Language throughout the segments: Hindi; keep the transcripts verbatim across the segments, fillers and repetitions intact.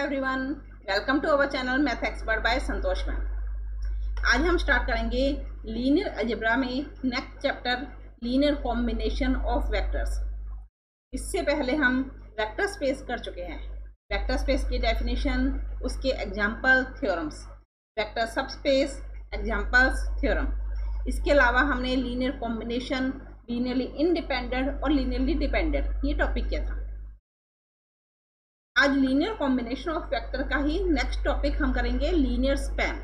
Everyone, welcome to our channel math expert by Santosh ma'am. आज हम स्टार्ट करेंगे लीनियर अलजेब्रा में next chapter linear combination of vectors. इससे पहले हम वेक्टर स्पेस कर चुके हैं। वेक्टर स्पेस की डेफिनेशन, उसके example, theorems, vector subspace, examples, theorem. इसके अलावा हमने लीनियर कॉम्बिनेशन, लीनियरली इंडिपेंडेंट और लीनियरली डिपेंडेंट ये टॉपिक किया था। आज लीनियर कॉम्बिनेशन ऑफ वेक्टर का ही नेक्स्ट टॉपिक हम करेंगे लीनियर स्पैन।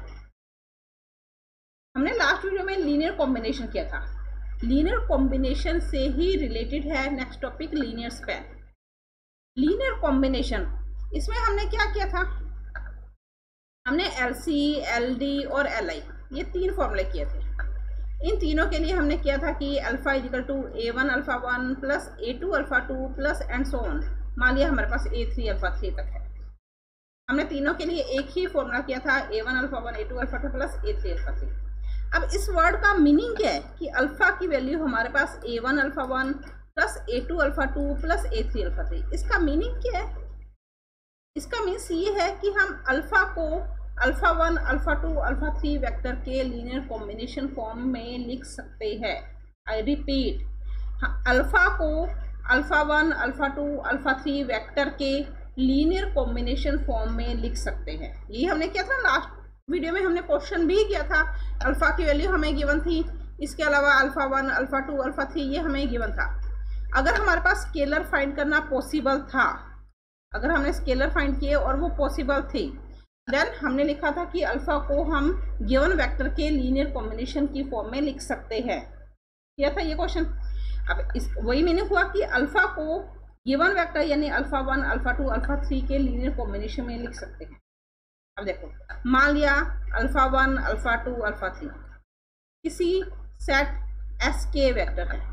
हमने लास्ट वीडियो में लीनियर कॉम्बिनेशन किया था। लीनियर कॉम्बिनेशन से ही रिलेटेड है next topic linear span. Linear combination, इसमें हमने क्या किया था? हमने एल सी, एल डी और एल आई ये तीन फॉर्मूले किए थे। इन तीनों के लिए हमने किया था कि alpha is equal to A one alpha one plus A two alpha two plus and so on. मान लिया हमारे पास ए थ्री अल्फा थ्री तक है। हमने तीनों के लिए एक ही फॉर्मूला किया था, a one alpha one, A two alpha two plus A three alpha three. अब इस वर्ड का मीनिंग क्या है कि अल्फा की वैल्यू हमारे पास ए वन अल्फा वन प्लस ए टू अल्फा टू प्लस ए थ्री अल्फा थ्री। इसका मीनिंग क्या है? इसका मीन्स ये है कि हम अल्फा को alpha one alpha two alpha three vector के लीनियर कॉम्बिनेशन फॉर्म में लिख सकते हैं। आई रिपीट, अल्फा को alpha one alpha two alpha three vector के लीनियर कॉम्बिनेशन फॉर्म में लिख सकते हैं। ये हमने किया था लास्ट वीडियो में। हमने क्वेश्चन भी किया था, अल्फा की वैल्यू हमें गिवन थी, इसके अलावा alpha one alpha two alpha three ये हमें गिवन था। अगर हमारे पास स्केलर फाइंड करना पॉसिबल था, अगर हमने स्केलर फाइंड किए और वो पॉसिबल थे, देन हमने लिखा था कि अल्फा को हम गिवन वेक्टर के लीनियर कॉम्बिनेशन की फॉर्म में लिख सकते हैं। किया था ये क्वेश्चन। अब इस वही मीनिंग हुआ कि अल्फा को गिवन वेक्टर यानी alpha one alpha two alpha three के लीनियर कॉम्बिनेशन में लिख सकते हैं। अब देखो, मान लिया alpha one alpha two alpha three किसी सेट एस के वेक्टर है।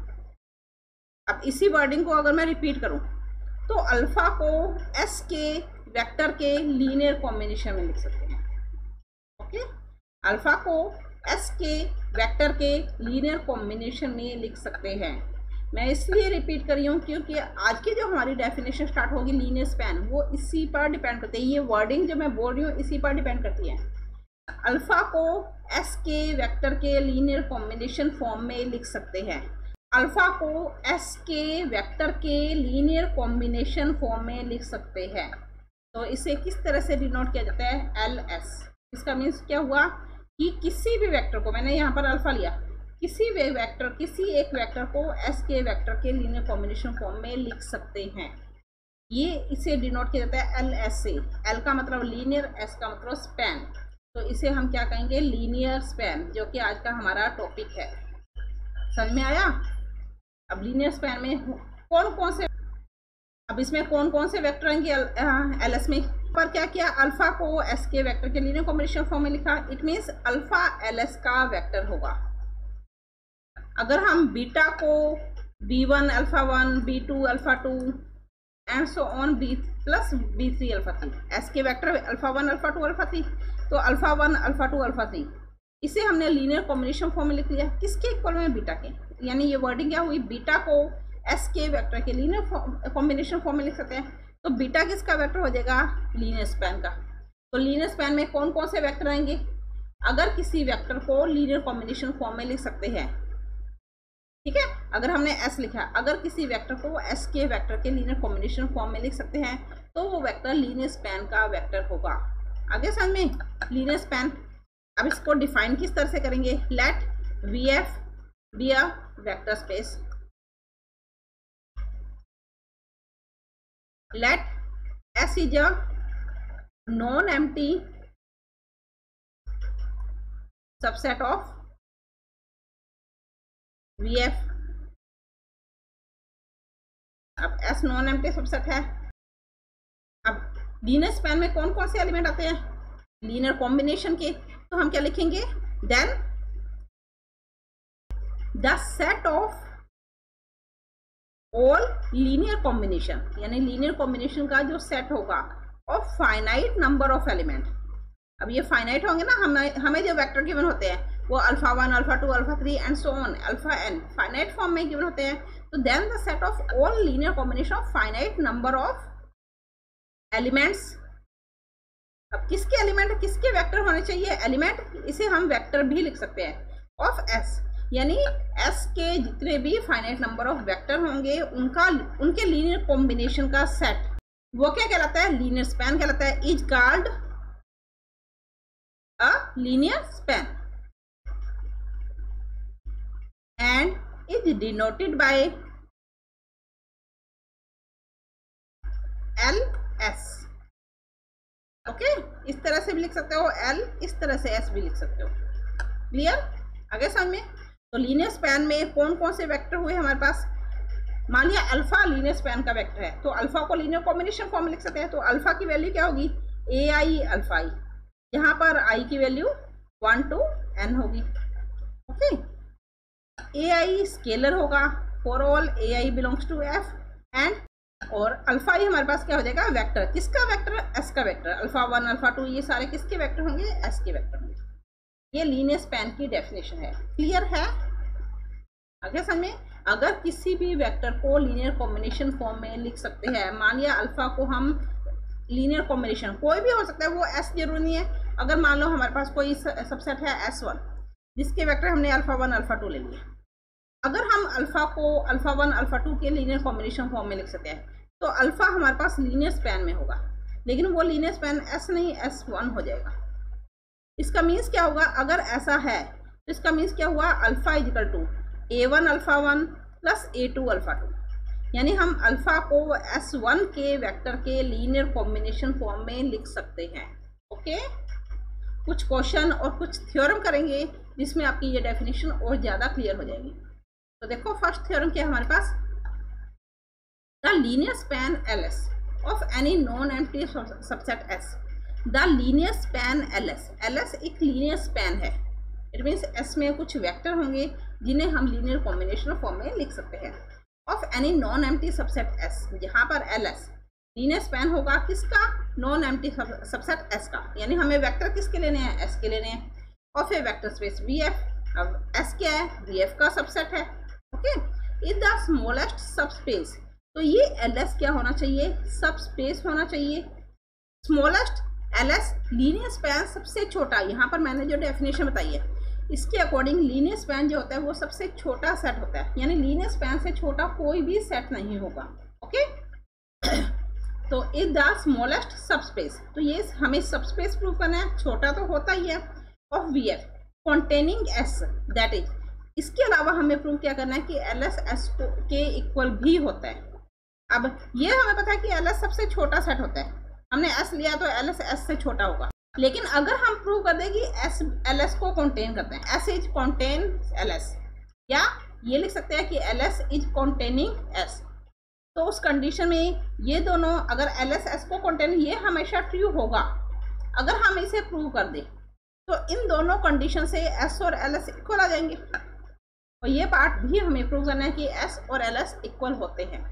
अब इसी वर्डिंग को अगर मैं रिपीट करूं तो अल्फा को एस के वेक्टर के लीनियर कॉम्बिनेशन में लिख सकते हैं। ओके, अल्फा को एस के वेक्टर के लीनियर कॉम्बिनेशन में लिख सकते हैं। मैं इसलिए रिपीट कर रही हूँ क्योंकि आज की जो हमारी डेफिनेशन स्टार्ट होगी लीनियर स्पैन, वो इसी पर डिपेंड करती है। ये वर्डिंग जो मैं बोल रही हूँ इसी पर डिपेंड करती है। अल्फा को एस के वेक्टर के लीनियर कॉम्बिनेशन फॉर्म में लिख सकते हैं। अल्फा को एस के वेक्टर के लीनियर कॉम्बिनेशन फॉर्म में लिख सकते हैं। तो इसे किस तरह से डिनोट किया जाता है? L S. इसका मीन्स क्या हुआ कि किसी भी वेक्टर को, मैंने यहाँ पर अल्फा लिया, किसी भी वेक्टर किसी एक वेक्टर को एस के वेक्टर के लीनियर कॉम्बिनेशन फॉर्म में लिख सकते हैं। ये इसे डिनोट किया जाता है एल एस से। एल का मतलब लीनियर, एस का मतलब स्पैन। तो इसे हम क्या कहेंगे? लीनियर स्पैन, जो कि आज का हमारा टॉपिक है। समझ में आया? अब लीनियर स्पैन में कौन कौन से, अब इसमें कौन कौन से वेक्टर आएंगे एल एस में? पर क्या किया? अल्फा को एस के वेक्टर के लीनियर कॉम्बिनेशन फॉर्म में लिखा। It means alpha L S का वेक्टर होगा। अगर हम बीटा को b one alpha one, B two alpha two and so on b plus b three alpha three, S के vector alpha one alpha two alpha three, तो alpha one alpha two alpha three इसे हमने लीनियर कॉम्बिनेशन फॉर्म में लिख लिया। किसके इक्वल में? बीटा के। यानी ये वर्डिंग क्या हुई? बीटा को एस के वेक्टर के लीनियर कॉम्बिनेशन फॉर्म में लिख सकते हैं। तो बीटा किसका वेक्टर हो जाएगा? लीनियर स्पैन का। तो लीनियर स्पैन में कौन कौन से वेक्टर आएंगे? अगर किसी वेक्टर को लीनियर कॉम्बिनेशन फॉर्म में लिख सकते हैं, ठीक है, अगर हमने एस लिखा, अगर किसी वेक्टर को एस के वेक्टर के लीनियर कॉम्बिनेशन फॉर्म में लिख सकते हैं तो वो वेक्टर लीनियर स्पैन का वेक्टर होगा। आगे समझ में? Linear span. अब इसको डिफाइन किस तरह से करेंगे? Let V F be a vector space, let S is a non-empty subset of V F। अब S non-empty subset है। अब लीनियर स्पैन में कौन कौन से एलिमेंट आते हैं? लीनियर कॉम्बिनेशन के। तो हम क्या लिखेंगे? Then the set of all linear combination, यानी लीनियर कॉम्बिनेशन का जो सेट होगा of finite number of element. अब ये फाइनाइट होंगे ना, हमें हमें जो वेक्टर गिवन होते हैं वो alpha one alpha two alpha three and so on alpha n finite form में गिवन होते हैं। तो then the set of all linear combination of finite number of elements अब किसके एलिमेंट किसके वेक्टर होने चाहिए, एलिमेंट, इसे हम वेक्टर भी लिख सकते हैं ऑफ एस, यानी एस के जितने भी फाइनाइट नंबर ऑफ वेक्टर होंगे उनका उनके लीनियर कॉम्बिनेशन का सेट, वो क्या कहलाता है, लीनियर स्पैन कहलाता है, is called a linear span and is denoted by L S. Okay, इस तरह से भी लिख सकते हो एल, इस तरह से एस भी लिख सकते हो। क्लियर, आगे समझ में। तो लीनियर स्पैन में कौन कौन से वेक्टर हुए हमारे पास, मान लिया अल्फा लीनियर स्पैन का वेक्टर है, तो अल्फा को लीनियर कॉम्बिनेशन फॉर्म में लिख सकते हैं। तो अल्फा की वैल्यू क्या होगी, ए आई अल्फा आई, यहाँ पर आई की वैल्यू वन टू एन होगी। ओके, ए आई स्केलर होगा for all a i belongs to F, and और अल्फा ही हमारे पास क्या हो जाएगा, वेक्टर, किसका वेक्टर, एस का vector, alpha one alpha two ये सारे किसके वेक्टर होंगे, एस के वेक्टर होंगे। ये लीनियर स्पैन की डेफिनेशन है। क्लियर है, आगे समझ में। अगर किसी भी वेक्टर को लीनियर कॉम्बिनेशन फॉर्म में लिख सकते हैं, मान लिया अल्फा को हम लीनियर कॉम्बिनेशन, कोई भी हो सकता है, वो एस जरूरी नहीं है। अगर मान लो हमारे पास कोई सबसेट है एस वन, जिसके वेक्टर हमने अल्फा वन अल्फा टू ले लिया, अगर हम अल्फा को अल्फा वन अल्फा टू के लीनियर कॉम्बिनेशन फॉर्म में लिख सकते हैं, तो अल्फा हमारे पास लीनियर स्पैन में होगा, लेकिन वो लीनियर स्पैन एस नहीं एस वन हो जाएगा। इसका मीन्स क्या होगा, अगर ऐसा है तो इसका मीन्स क्या हुआ, alpha is equal to A one alpha one plus A two alpha two, यानी हम अल्फा को एस वन के वेक्टर के लीनियर कॉम्बिनेशन फॉर्म में लिख सकते हैं। ओके, कुछ क्वेश्चन और कुछ थ्योरम करेंगे जिसमें आपकी ये डेफिनेशन और ज़्यादा क्लियर हो जाएगी। तो देखो, फर्स्ट थ्योरम क्या है हमारे पास, the linear span L S of any non empty subset S, the linear span L S, L S एक लीनियर स्पैन है, इट मीन्स एस में कुछ वेक्टर होंगे जिन्हें हम लीनियर कॉम्बिनेशन फॉर्म में लिख सकते हैं, of any non empty subset S, जहाँ पर एल एस लीनियर स्पैन होगा किसका, नॉन एम्प्टी सबसेट एस का, यानी हमें वेक्टर किसके लेने हैं, एस के लेने हैं, of a vector space V F. अब एस क्या है, वी एफ का सबसेट है। Okay, is the smallest subspace, तो ये एल एस क्या होना चाहिए, सबस्पेस होना चाहिए। Smallest L S linear span सबसे छोटा, यहाँ पर मैंने जो डेफिनेशन बताई है इसके अकॉर्डिंग लीनियर स्पैन जो होता है वो सबसे छोटा सेट होता है, यानी लीनियर स्पैन से छोटा कोई भी सेट नहीं होगा। ओके, तो इज द स्मॉलेस्ट सबस्पेस, तो ये हमें सबस्पेस प्रूव करना है, छोटा तो होता ही है, of V F containing S, that is, इसके अलावा हमें प्रूव क्या करना है कि एल एस एस के इक्वल भी होता है। अब ये हमें पता है कि एल एस सबसे छोटा सेट होता है, हमने एस लिया तो एल एस एस से छोटा होगा, लेकिन अगर हम प्रूव कर दें कि एस एल एस को कंटेन करते हैं, S is contain L S, या ये लिख सकते हैं कि L S is containing S, तो उस कंडीशन में ये दोनों, अगर एल एस एस को कंटेन, ये हमेशा ट्रू होगा। अगर हम इसे प्रूव कर दें तो इन दोनों कंडीशन से एस और एल एस इक्वल आ जाएंगे, और ये पार्ट भी हमें प्रूव करना है कि एस और एल एस इक्वल होते हैं।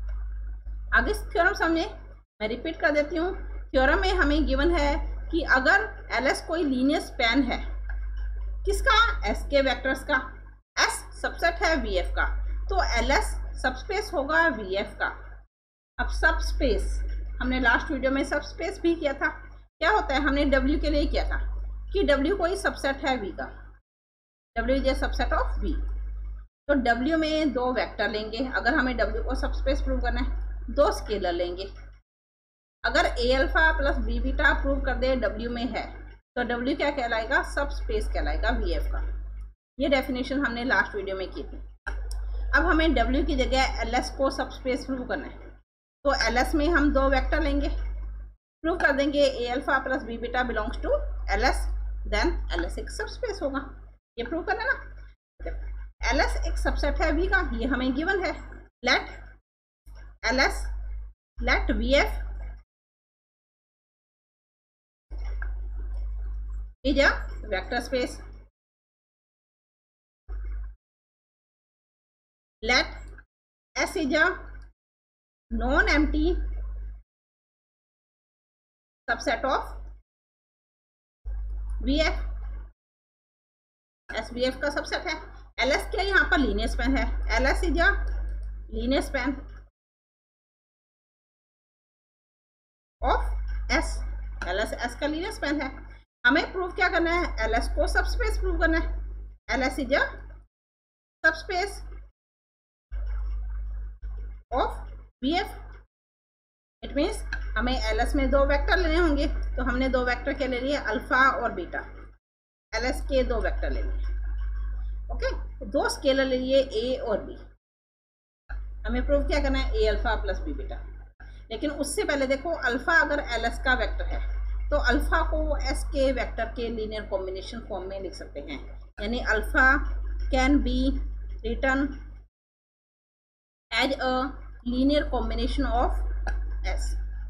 आगे थ्योरम समझे, मैं रिपीट कर देती हूँ। थ्योरम में हमें गिवन है कि अगर एल एस कोई लीनियर स्पैन है, किसका, एस के वेक्टर्स का, एस सबसेट है वी एफ का, तो एल एस सबस्पेस होगा वी एफ का। अब सबस्पेस हमने लास्ट वीडियो में सबस्पेस भी किया था, क्या होता है, हमने डब्ल्यू के लिए किया था कि डब्ल्यू कोई सबसेट है वी का, W is a subset of V, तो डब्ल्यू में दो वेक्टर लेंगे, अगर हमें डब्ल्यू को सबस्पेस प्रूव करना है, दो स्केलर लेंगे। अगर a alpha plus B beta prove कर दे डब्ल्यू में है, तो डब्ल्यू क्या कहलाएगा, सबस्पेस कहलाएगा वी एफ का। ये डेफिनेशन हमने लास्ट वीडियो में की थी। अब हमें डब्ल्यू की जगह एल एस को सबस्पेस प्रूव करना है, तो एल एस में हम दो वेक्टर लेंगे, प्रूव कर देंगे a alpha plus B beta belongs to L S, then L S एक सबस्पेस होगा। ये प्रूव करना ना, एल एस एक सबसेट है वी का, ये हमें गिवन है। Let L S, let V F is a vector space, let S is a non-empty subset of V F, S V F का सबसेट है। L S क्या यहाँ पर लीनियर स्पैन है, L S is a linear span of S, L S S का लीनियर स्पैन है। हमें प्रूव क्या करना है, एल एस को सबस्पेस प्रूव करना है। L S is a subspace of B F. It means हमें एल एस में दो वेक्टर लेने होंगे, तो हमने दो वेक्टर क्या ले लिए, अल्फा और बीटा। एल एस के दो वेक्टर ले लिए, ओके। दो स्केलर ले लिए ए और बी। हमें प्रूव क्या करना है, ए अल्फा प्लस बी बीटा। लेकिन उससे पहले देखो, अल्फा अगर एल एस का वेक्टर है तो अल्फा को एस के वेक्टर के लीनियर कॉम्बिनेशन फॉर्म में लिख सकते हैं। यानी alpha can be written as a linear combination of S.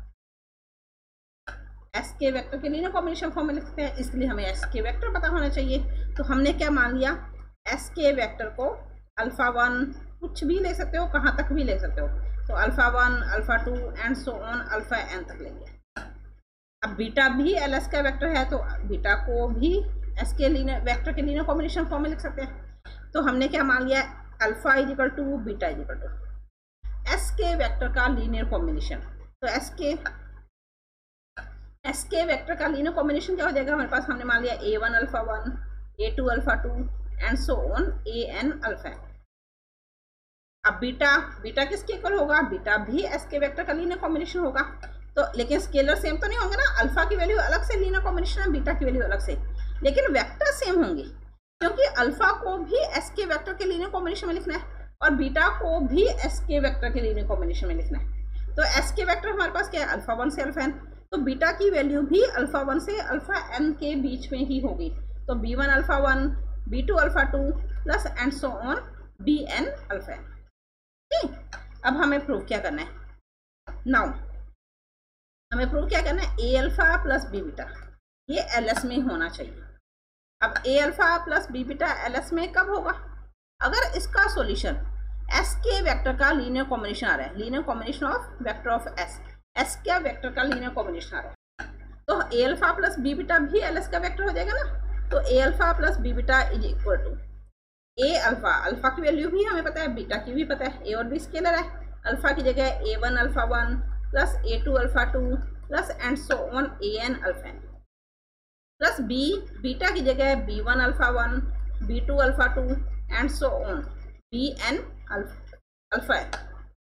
S के वेक्टर के लीनियर कॉम्बिनेशन फॉर्म में लिखते हैं, इसलिए हमें एस के वेक्टर पता होना चाहिए। तो हमने क्या मान लिया, एस के वेक्टर को अल्फा वन कुछ भी ले सकते हो, कहाँ तक भी ले सकते हो, तो alpha one, alpha two and so on alpha n तक लेंगे। अब बीटा भी एल एस का वेक्टर है, तो बीटा को भी एस के लीनियर वेक्टर के लीनियर कॉम्बिनेशन फॉर्म में लिख सकते हैं। तो हमने क्या मान लिया, alpha is equal to beta is equal to S के वेक्टर का लीनियर कॉम्बिनेशन। तो एस के एस के वेक्टर का लीनियर कॉम्बिनेशन क्या हो जाएगा हमारे पास, हमने मान लिया a one alpha one, A two alpha two and so on A N alpha. अब बीटा बीटा किसके इक्वल होगा, बीटा भी एस के वेक्टर का लीनियर कॉम्बिनेशन होगा। तो लेकिन स्केलर सेम तो नहीं होंगे ना, अल्फा की वैल्यू अलग से लीनियर कॉम्बिनेशन है, बीटा की वैल्यू अलग से, लेकिन वेक्टर सेम होंगे, क्योंकि अल्फा को भी एस के वेक्टर के लीनियर कॉम्बिनेशन में लिखना है और बीटा को भी एस के वेक्टर के लीनियर कॉम्बिनेशन में लिखना है। तो एस के वेक्टर हमारे पास क्या है, अल्फा वन से अल्फा एन, तो बीटा की वैल्यू भी अल्फा वन से अल्फा एन के बीच में ही होगी। तो B one alpha one, B two alpha two plus and so on B N alpha n. ठीक, अब हमें प्रूव क्या करना है, नाउ हमें प्रूव क्या करना है, ए अल्फा प्लस बी बीटा ये एल एस में होना चाहिए। अब A alpha plus B beta L S में कब होगा, अगर इसका सॉल्यूशन एस के वेक्टर का लीनियर कॉम्बिनेशन आ रहा है, linear combination of vector of S, S का वेक्टर का लीनियर कॉम्बिनेशन आ रहा है, तो A alpha plus B beta भी एल एस का वेक्टर हो जाएगा ना। तो A alpha plus B beta is equal to A alpha, alpha की वैल्यू भी हमें पता है, बीटा की भी पता है, ए और बी स्केलर है, अल्फा की जगह A one alpha one plus A two alpha two plus and so on A N alpha N, plus B beta की जगह B one alpha one, B two alpha two and so on B N alpha N.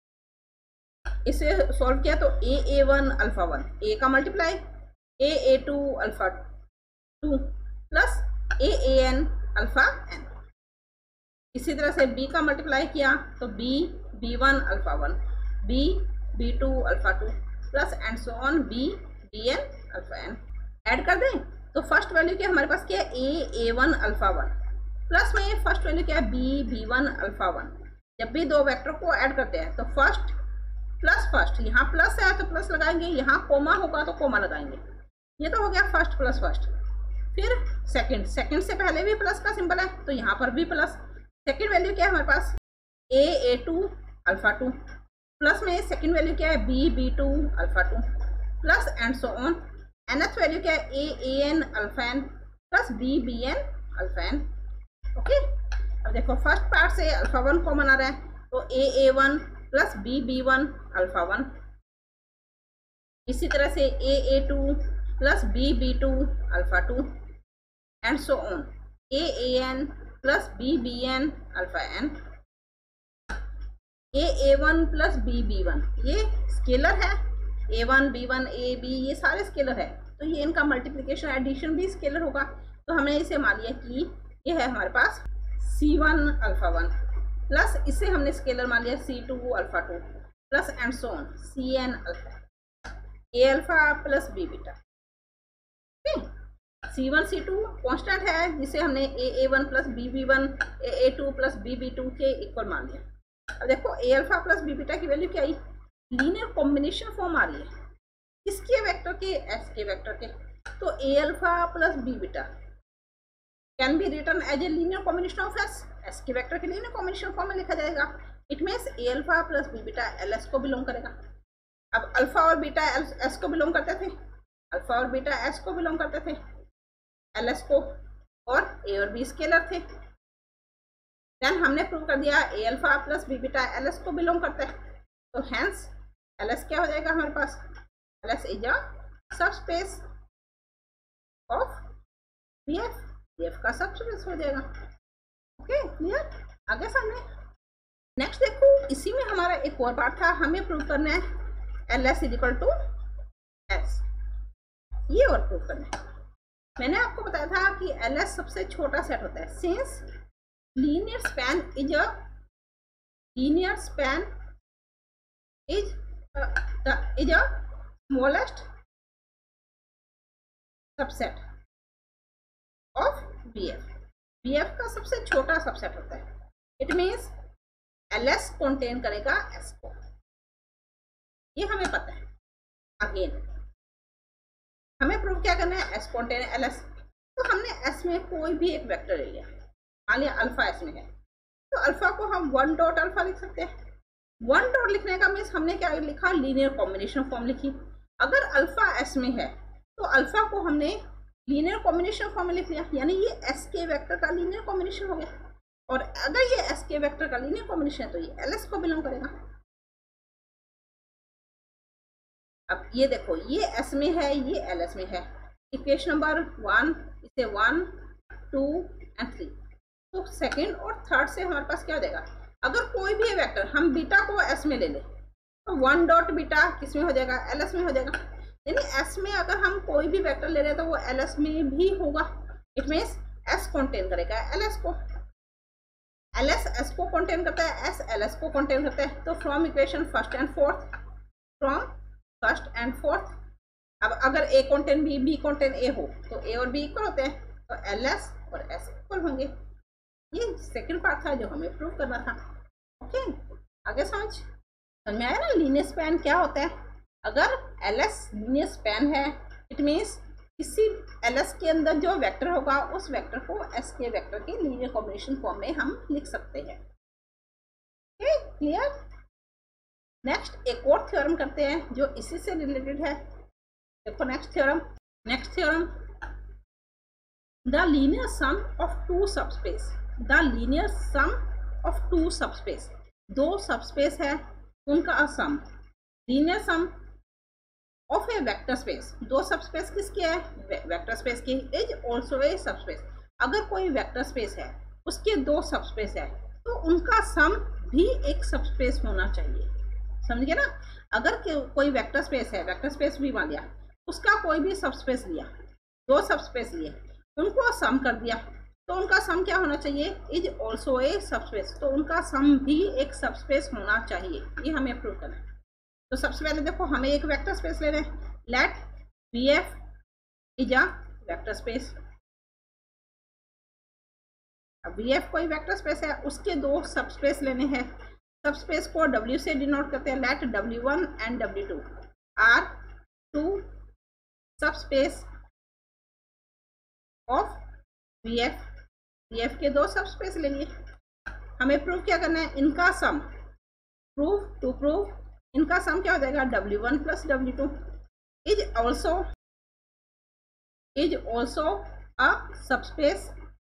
इसे सॉल्व किया तो A A one alpha one, A का multiply A A two alpha two plus A A N alpha N. इसी तरह से b का मल्टीप्लाई किया तो b B one alpha one, b B two alpha two plus and so on b B N alpha N. Add कर दें तो फर्स्ट वैल्यू क्या हमारे पास क्या है, a A one alpha one plus में फर्स्ट वैल्यू क्या है, b B one alpha one. जब भी दो वेक्टर को ऐड करते हैं तो फर्स्ट प्लस फर्स्ट, यहाँ प्लस है तो प्लस लगाएंगे, यहाँ कोमा होगा तो कोमा लगाएंगे। ये तो हो गया फर्स्ट प्लस फर्स्ट। फिर सेकंड, सेकंड से पहले भी प्लस का सिंबल है तो यहाँ पर भी प्लस। सेकंड वैल्यू क्या है हमारे पास, a A two alpha two plus में सेकंड वैल्यू क्या है, b B two alpha two plus and so on. nth value क्या है, a A N alpha N plus b B N alpha N. Okay, अब देखो फर्स्ट पार्ट से अल्फा वन कॉमन आ रहा है तो a A one plus b B one alpha one. इसी तरह से a A two plus b B two alpha two and so on a A N plus B B N alpha N. A A one plus B B one ये स्केलर है, ए one B one A B ये सारे स्केलर है, तो ये इनका मल्टीप्लिकेशन एडिशन भी स्केलर होगा। तो हमने इसे मान लिया कि ये है हमारे पास C one alpha one plus इसे हमने स्केलर मान लिया C two alpha two plus and so on C N alpha, A alpha plus B beta. C one C two constant है जिसे हमने A A one plus B B one A A two plus B B two के इक्वल मान लिया। अब देखो A alpha plus B beta की वैल्यू क्या आई, लीनियर कॉम्बिनेशन फॉर्म आ रही है किसके वेक्टर के, एस के वेक्टर के। तो A alpha plus B beta can be written as a linear combination of S, S के वेक्टर के लीनियर कॉम्बिनेशन फॉर्म में लिखा जाएगा। It means A alpha plus B beta L S को बिलोंग करेगा। अब अल्फा और बीटा एस को बिलोंग करते थे, अल्फा और बीटा एस को बिलोंग करते थे, एल एस को, और ए और बी स्केलर थे। देन हमने प्रूव कर दिया A alpha plus B beta L S को बिलोंग करता है, तो हेंस एल एस क्या हो जाएगा हमारे पास, L S is a subspace of B F, B F का सबस्पेस हो जाएगा। ओके क्लियर, आगे सामने। नेक्स्ट देखो, इसी में हमारा एक और पार्ट था, हमें प्रूव करना है L S is equal to S, ये और प्रूव करना है। मैंने आपको बताया था कि एल एस सबसे छोटा सेट होता है, since linear span is a linear span is is a smallest subset of B F, B F का सबसे छोटा सबसेट होता है। It means L S contain करेगा एस को, ये हमें पता है। अगेन हमें प्रूव क्या करना है, एस कंटेन एल एस। तो हमने एस में कोई भी एक वेक्टर ले लिया, मान लिया अल्फा एस में है, तो अल्फा को हम वन डॉट अल्फा लिख सकते हैं। वन डॉट लिखने का मीन्स हमने क्या लिखा, लीनियर कॉम्बिनेशन फॉर्म लिखी। अगर अल्फा एस में है तो अल्फा को हमने लीनियर कॉम्बिनेशन फॉर्म में लिख लिया, यानी ये एस के वेक्टर का लीनियर कॉम्बिनेशन हो गया। और अगर ये एस के वेक्टर का लीनियर कॉम्बिनेशन है तो ये एल एस को बिलोंग करेगा। अब ये देखो, ये एस में है, ये एल एस में है। इक्वेशन नंबर वन, इसे वन टू एंड थ्री, तो सेकेंड और थर्ड से हमारे पास क्या हो जाएगा, अगर कोई भी वेक्टर हम बीटा को एस में ले लें तो वन डॉट बीटा किस में हो जाएगा, एल एस में हो जाएगा। यानी एस में अगर हम कोई भी वेक्टर ले रहे हैं तो वो एल एस में भी होगा। इट मीन्स एस कंटेन करेगा एल एस को, एल एस एस को कंटेन करता है, एस एल एस को कंटेन करता है। तो from equation first and fourth, from first and fourth, अब अगर A contain B, B contain A हो तो ए और बी इक्वल होते हैं, तो एल एस और एस इक्वल होंगे। ये सेकंड पार्ट था जो हमें प्रूव करना था। ओके आगे समझ समझ में आया ना, लीनियर स्पैन क्या होता है। अगर एल एस लीनियर स्पैन है, इट मीन्स किसी एल एस के अंदर जो वेक्टर होगा उस वेक्टर को एस के वेक्टर के लीनियर कॉम्बिनेशन फॉर्म में हम लिख सकते हैं। Okay clear. नेक्स्ट एक और थ्योरम करते हैं जो इसी से रिलेटेड है। देखो next theorem, next theorem, the linear sum of two subspace, the linear sum of two subspace, दो सबस्पेस है उनका sum, linear sum of a vector space, दो सबस्पेस किसके है, वेक्टर स्पेस की, इज ऑल्सो ए सबस्पेस। अगर कोई वेक्टर स्पेस है उसके दो सबस्पेस है तो उनका सम भी एक सबस्पेस होना चाहिए, समझ गए ना। अगर कोई वेक्टर स्पेस है, वेक्टर स्पेस भी मान लिया, उसका कोई भी सबस्पेस लिया, दो सबस्पेस लिए, उनको सम कर दिया, तो उनका सम क्या होना चाहिए, इज ऑल्सो ए सबस्पेस। तो उनका सम भी एक सबस्पेस होना चाहिए, ये हमें प्रूव करना है। तो सबसे पहले देखो, हमें एक वेक्टर स्पेस ले रहे हैं, let V F is a vector space. अब वी एफ कोई वेक्टर स्पेस है, उसके दो सबस्पेस लेने हैं। सबस्पेस को W से डिनोट करते हैं, let W one and W two are two subspace of V F. V F के दो सबस्पेस ले लिए, हमें प्रूव क्या करना है, इनका सम, प्रूव टू प्रूव इनका सम क्या हो जाएगा, W one plus W two is also is also a subspace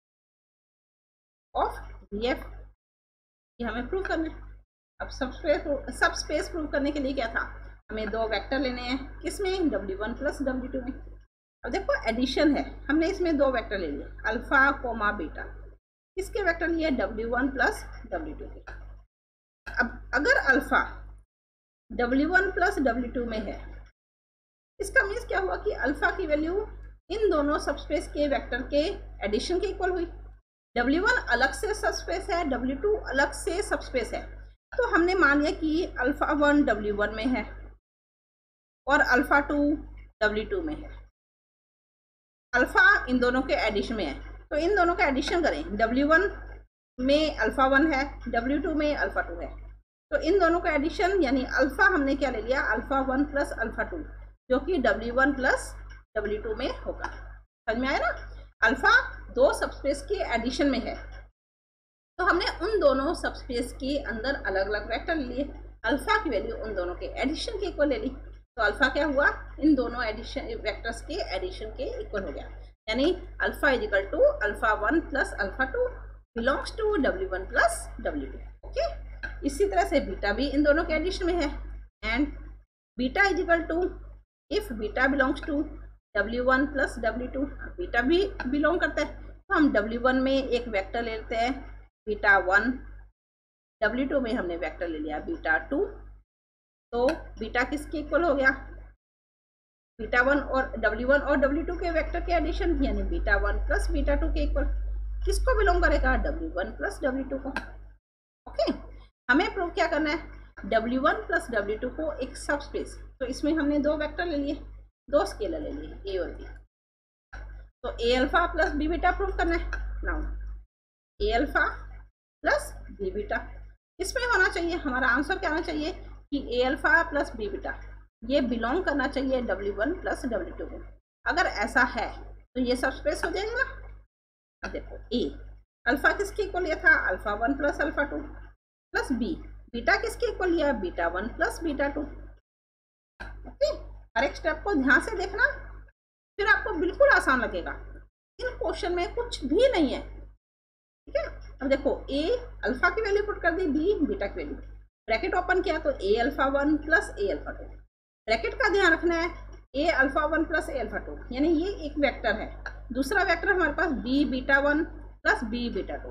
of V F. ये हमें प्रूव करना है। अब सबस्पेस सबस्पेस प्रूव करने के लिए क्या था, हमें दो वेक्टर लेने हैं, किसमें, W one plus W two में। अब देखो एडिशन है, हमने इसमें दो वेक्टर ले लिए, अल्फा कोमा बीटा, किसके वेक्टर लिए, W one plus W two के। अब अगर alpha W one plus W two में है, इसका मीन्स क्या हुआ कि अल्फा की वैल्यू इन दोनों सबस्पेस के वेक्टर के एडिशन के इक्वल हुई। डब्ल्यू वन अलग से सबस्पेस है, डब्ल्यू टू अलग से सबस्पेस है, तो हमने मान लिया कि अल्फा वन डब्ल्यू वन में है और अल्फा टू डब्ल्यू टू में है। अल्फा इन दोनों के एडिशन में है, तो इन दोनों का एडिशन करें, डब्ल्यू वन में अल्फा वन है, डब्ल्यू टू में अल्फा टू है, तो इन दोनों का एडिशन यानी अल्फा हमने क्या ले लिया, alpha one plus alpha two, जो कि W one plus W two में होगा। समझ में आया ना, अल्फा दो सबस्पेस के एडिशन में है, तो हमने उन दोनों सबस्पेस के अंदर अलग अलग वेक्टर लिए, अल्फा की वैल्यू उन दोनों के एडिशन के इक्वल ले ली, तो अल्फा क्या हुआ, इन दोनों एडिशन वेक्टर्स के एडिशन के इक्वल हो गया। यानी alpha is equal to alpha one plus alpha two belongs to W one plus W two. Okay, इसी तरह से बीटा भी इन दोनों के एडिशन में है, and beta is equal to, if beta belongs to W one plus W two, beta भी बिलोंग करता है तो हम डब्ल्यू वन में एक वेक्टर ले लेते हैं बीटा वन, डब्ल्यू टू में हमने वेक्टर ले लिया बीटा टू, तो बीटा किसके इक्वल हो गया, बीटा वन और डब्ल्यू वन और डब्ल्यू टू के वेक्टर के एडिशन यानी beta one plus beta two के इक्वल। किसको बिलोंग करेगा, W one plus W two को। ओके, हमें प्रूव क्या करना है, W one plus W two को एक सबस्पेस, तो इसमें हमने दो वेक्टर ले लिए, दो स्केलर ले लिए ए और बी, तो A alpha plus B beta prove करना है। Now A alpha plus B beta, इसमें होना चाहिए हमारा आंसर क्या होना चाहिए कि A alpha plus B beta ये बिलोंग करना चाहिए W one plus W two को। अगर ऐसा है तो ये सबस्पेस हो जाएगा ना। अब देखो ए अल्फा किसके इक्वल लिया था, alpha one plus alpha two, plus B beta किसके इक्वल लिया, beta one plus beta two. Okay, हर एक स्टेप को ध्यान से देखना, फिर आपको बिल्कुल आसान लगेगा। इन क्वेश्चन में कुछ भी नहीं है, ठीक है। अब देखो ए अल्फा की वैल्यू पुट कर दी, बी बीटा की वैल्यू, ब्रैकेट ओपन किया तो A alpha one plus A alpha two, bracket का ध्यान रखना है ए alpha one plus A alpha two, यानी ये एक वेक्टर है, दूसरा वेक्टर हमारे पास B beta one plus B beta two.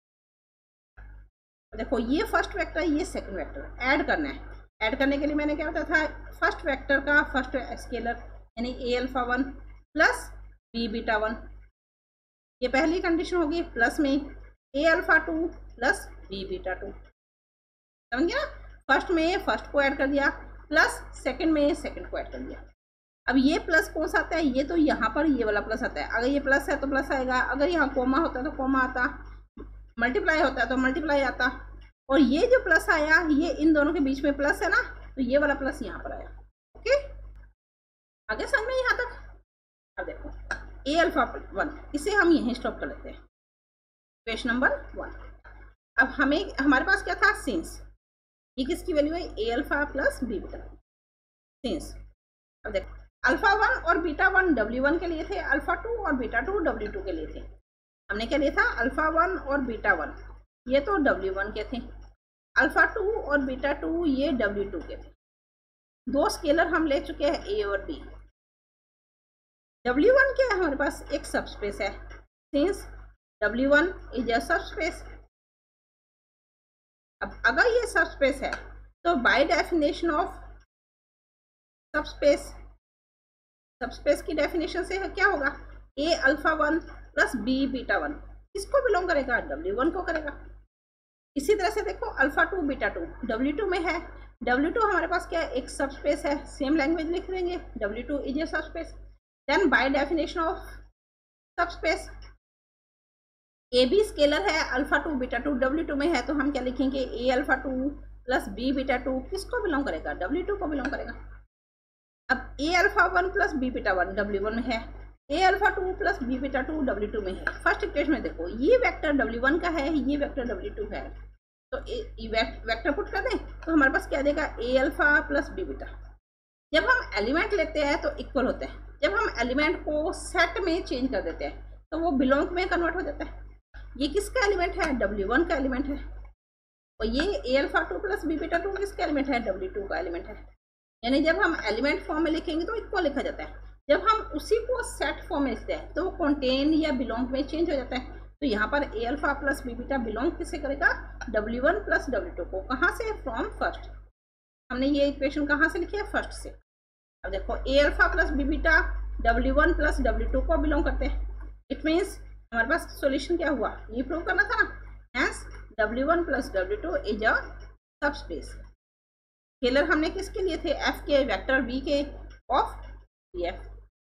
देखो ये फर्स्ट वेक्टर, ये सेकंड वेक्टर, ऐड करना है। ऐड करने के लिए मैंने क्या बताया था, फर्स्ट वेक्टर का फर्स्ट स्केलर यानी A alpha one plus B beta one, ये पहली कंडीशन होगी, प्लस में A alpha two plus B beta two. समझ गया, फर्स्ट में फर्स्ट को ऐड कर दिया, प्लस सेकंड में सेकंड को ऐड कर दिया। अब ये प्लस कौन सा आता है, ये तो यहाँ पर ये वाला प्लस आता है, अगर ये प्लस है तो प्लस आएगा, अगर यहाँ कोमा होता है तो कोमा आता, मल्टीप्लाई होता है तो मल्टीप्लाई आता, और ये जो प्लस आया ये इन दोनों के बीच में प्लस है ना, तो ये वाला प्लस यहाँ पर आया। ओके, आगे समझ में यहाँ तक। अब देखो ए अल्फा वन, इसे हम यहीं स्टॉप कर लेते हैं, क्वेश्चन नंबर वन। अब हमें हमारे पास क्या था, सिंस, ये किसकी वैल्यू है, ए alpha plus B beta, since. अब देखो अल्फा वन और बीटा वन डब्ल्यू वन के लिए थे, अल्फा टू और बीटा टू डब्ल्यू टू के लिए थे। हमने क्या लिया था, अल्फा वन और बीटा वन ये तो डब्ल्यू वन के थे, अल्फा टू और बीटा टू ये डब्ल्यू टू के थे। दो स्केलर हम ले चुके हैं ए और बी। डब्ल्यू वन क्या है, हमारे पास एक सबस्पेस है, since W one is a subspace. अब अगर ये सबस्पेस है तो by definition of subspace, subspace की डेफिनेशन से क्या होगा, A alpha one plus B beta one किसको बिलोंग करेगा, डब्ल्यू वन को करेगा। इसी तरह से देखो alpha two beta two W two में है, डब्ल्यू टू हमारे पास क्या है, एक सबस्पेस है, सेम लैंग्वेज लिख देंगे, W two is a subspace. Then by definition of subspace A B scalar है, alpha two beta two W two में है, तो हम क्या लिखेंगे, A alpha two plus B beta two किसको बिलोंग करेगा, डब्ल्यू टू को बिलोंग करेगा। अब A alpha one plus B beta one W one में है, ए alpha two plus B beta two W two में है। फर्स्ट इक्वेशन में देखो ये वेक्टर डब्ल्यू वन का है, ये वेक्टर डब्ल्यू टू है, तो ए वेक्टर पुट कर दें तो हमारे पास क्या देगा, A alpha plus B beta. जब हम एलिमेंट लेते हैं तो इक्वल होते हैं, जब हम एलिमेंट को सेट में चेंज कर देते हैं तो वो बिलोंग में कन्वर्ट हो जाता है। ये किसका एलिमेंट है, डब्ल्यू वन का एलिमेंट है, और ये A alpha two plus B beta two किसका एलिमेंट है, डब्ल्यू टू का एलिमेंट है। यानी जब हम एलिमेंट फॉर्म में लिखेंगे तो इक्वल लिखा जाता है, जब हम उसी को सेट फॉर्म में लिखते हैं तो वो कॉन्टेन या बिलोंग में चेंज हो जाता है। तो यहाँ पर A alpha plus B beta belong किससे करेगा, W one plus W two को। कहाँ से, फ्रॉम फर्स्ट। हमने ये इक्वेशन कहाँ से लिखी है, फर्स्ट से। अब देखो A alpha plus B beta W one plus W two को बिलोंग करते हैं। इट मीन्स हमारे पास सॉल्यूशन क्या हुआ, ये प्रूव करना था ना, hence W one plus W two is a subspace. Scalar हमने किसके लिए थे, एफ के, वेक्टर वी के ऑफ वी एफ।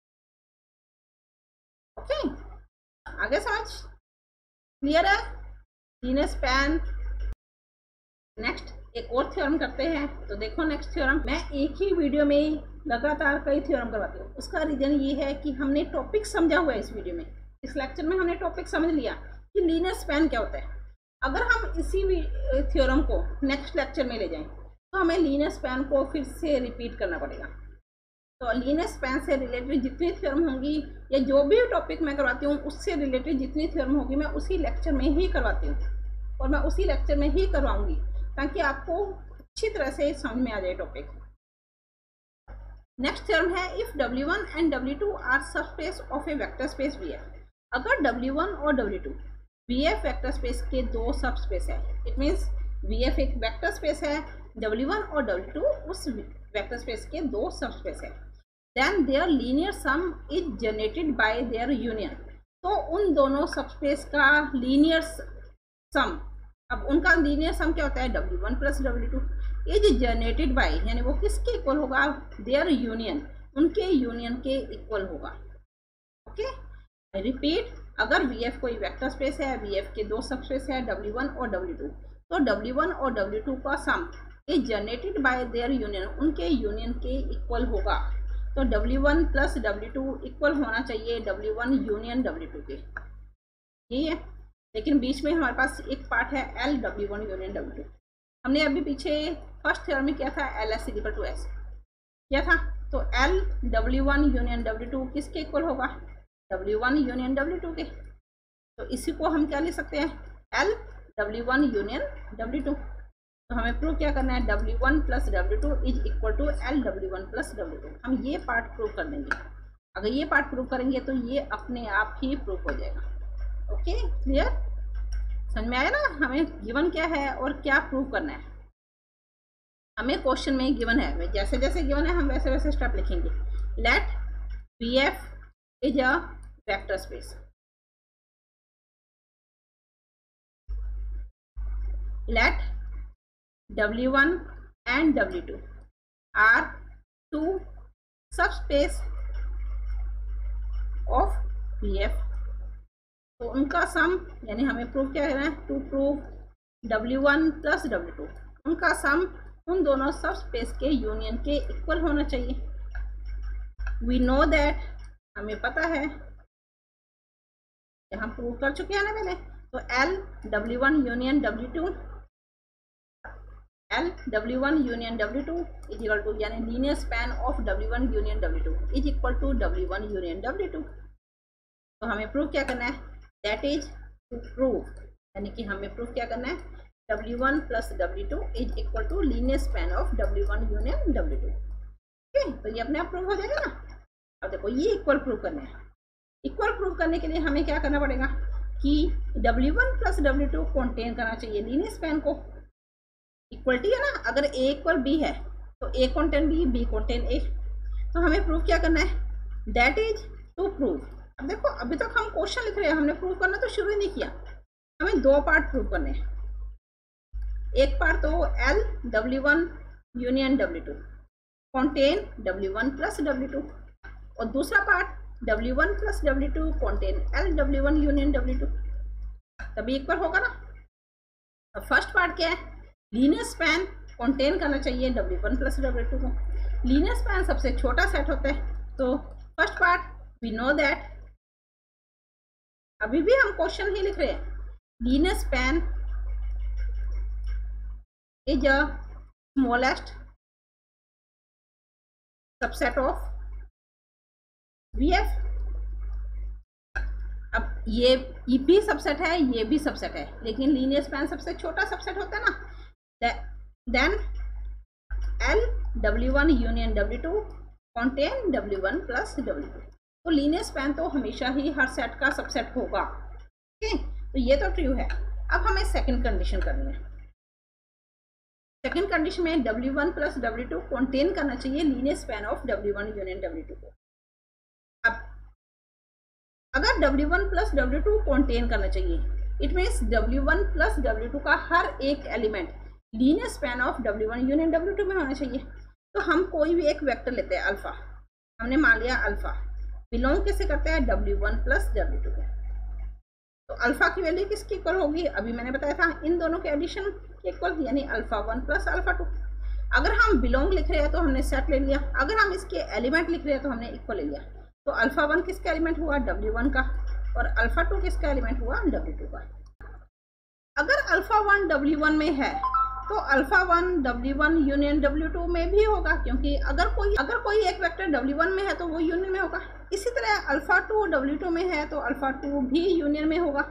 ओके, आगे समझ क्लियर है, लीनियर स्पैन। नेक्स्ट एक और थ्योरम करते हैं। तो देखो नेक्स्ट थ्योरम, मैं एक ही वीडियो में लगातार कई थ्योरम करवाती हूँ। उसका रीजन ये है कि हमने टॉपिक समझा हुआ है इस वीडियो में, इस लेक्चर में हमने टॉपिक समझ लिया कि लीनियर स्पैन क्या होता है। अगर हम इसी थ्योरम को नेक्स्ट लेक्चर में ले जाएं तो हमें लीनियर स्पैन को फिर से रिपीट करना पड़ेगा। तो लीनियर स्पैन से रिलेटेड जितनी थ्योरम होंगी या जो भी टॉपिक मैं करवाती हूँ उससे रिलेटेड जितनी थ्योरम होगी मैं उसी लेक्चर में ही करवाती हूँ और मैं उसी लेक्चर में ही करवाऊंगी ताकि आपको अच्छी तरह से समझ में आ जाए टॉपिक। नेक्स्ट थ्योरम है if W one and W two are subspace of a vector space V F. अगर डब्ल्यू वन और W two V F vector space के दो सबस्पेस है, इट मीन्स वी एफ एक वेक्टर स्पेस है, डब्ल्यू वन और डब्ल्यू टू उस वेक्टर स्पेस के दो सबस्पेस है, then their linear sum is generated by their union. तो उन दोनों सबस्पेस का लीनियर सम, अब उनका लीनियर सम क्या होता है, W one plus W two is generated by, यानी वो किसके इक्वल होगा, देयर यूनियन, उनके यूनियन के इक्वल होगा। ओके, आई रिपीट, अगर वी एफ कोई वेक्टर स्पेस है, वी एफ के दो सबस्पेस है डब्ल्यू वन और डब्ल्यू टू, तो डब्ल्यू वन और डब्ल्यू टू का sum is generated by their union, उनके यूनियन के इक्वल होगा। तो W one plus W two equal होना चाहिए W one union W two के, यही है। लेकिन बीच में हमारे पास एक पार्ट है L W one union W two. हमने अभी पीछे फर्स्ट थ्योरम में किया था L S equal to S क्या था, तो L W one union W two किसके इक्वल होगा, W one union W two के। तो इसी को हम क्या लिख सकते हैं, L W one union W two. तो हमें प्रूव क्या करना है, W one plus W two is equal to L W one plus W two. हम ये पार्ट प्रूव कर देंगे, अगर ये पार्ट प्रूव करेंगे तो ये अपने आप ही प्रूव हो जाएगा। ओके, क्लियर, समझ में आया ना, हमें गिवन क्या है और क्या प्रूव करना है। हमें क्वेश्चन में गिवन है, जैसे जैसे गिवन है हम वैसे वैसे स्टेप लिखेंगे। Let V F is a vector space, let W one and W two are two subspace of V F। तो उनका सम, यानी हमें प्रूव क्या करना है, to prove W one plus W two, उनका सम उन दोनों सब स्पेस के यूनियन के इक्वल होना चाहिए। वी नो दैट, हमें पता है, हम प्रूव कर चुके हैं ना पहले। तो L W one union W two, L W one union W two is equal to, यानी linear span of W one union W two is equal to W one union W two. तो हमें प्रूव क्या करना है, दैट इज टू प्रूव, यानी कि हमें प्रूव क्या करना है, W one plus W two is equal to linear span of W one union W two. Okay, तो ये अपने आप प्रूव हो जाएगा ना। अब देखो ये इक्वल प्रूव करना है, इक्वल प्रूव करने के लिए हमें क्या करना पड़ेगा कि W one plus W two contain करना चाहिए लीनियर स्पैन को। इक्वलिटी है ना, अगर ए इक्वल बी है तो A contain B, B contain A. तो हमें प्रूव क्या करना है, दैट इज टू प्रूव। अब देखो अभी तक हम क्वेश्चन लिख रहे हैं, हमने प्रूव करना तो शुरू ही नहीं किया। हमें दो पार्ट प्रूव करने हैं, एक पार्ट तो L W one union W two contain W one plus W two, और दूसरा part W one plus W two contain L W one union W two, तभी इक्वल होगा ना। अब फर्स्ट पार्ट क्या है, लीनियर स्पैन कंटेन करना चाहिए W one plus W two को। लीनियर स्पैन सबसे छोटा सेट होता है। तो first part we know that, अभी भी हम क्वेश्चन ही लिख रहे हैं, linear span is a smallest subset of V F. अब ये ये भी सबसेट है, ये भी सबसेट है, लेकिन लीनियर स्पैन सबसे छोटा सबसेट होता है ना। Then L W one union W two contain W one plus W two. तो लीनियर स्पैन तो हमेशा ही हर सेट का सबसेट होगा। ओके, तो ये तो ट्रू है। अब हमें सेकंड कंडीशन करनी है। सेकंड कंडीशन में W one plus W two contain करना चाहिए linear span of W one union W two को। अब अगर W one plus W two contain करना चाहिए, it means W one plus W two का हर एक element linear span of W one union W two में होना चाहिए। तो हम कोई भी एक वेक्टर लेते हैं अल्फा, हमने मान लिया अल्फा बिलोंग कैसे करते हैं W one plus W two के। तो अल्फा की वैल्यू किसकी इक्वल होगी, अभी मैंने बताया था इन दोनों के एडिशन के इक्वल, यानी alpha one plus alpha two. अगर हम बिलोंग लिख रहे हैं तो हमने सेट ले लिया, अगर हम इसके एलिमेंट लिख रहे हैं तो हमने इक्वल ले लिया। तो अल्फा वन किसका एलिमेंट हुआ, डब्ल्यू वन का, और अल्फा टू किसका एलिमेंट हुआ, डब्ल्यू टू का। अगर अल्फा वन डब्ल्यू वन में है तो alpha one W one union W two में भी होगा, क्योंकि अगर कोई अगर कोई एक वेक्टर डब्ल्यू वन में है तो वो यूनियन में होगा। इसी तरह अल्फा टू डब्ल्यू टू में है तो अल्फा टू भी यूनियन में होगा।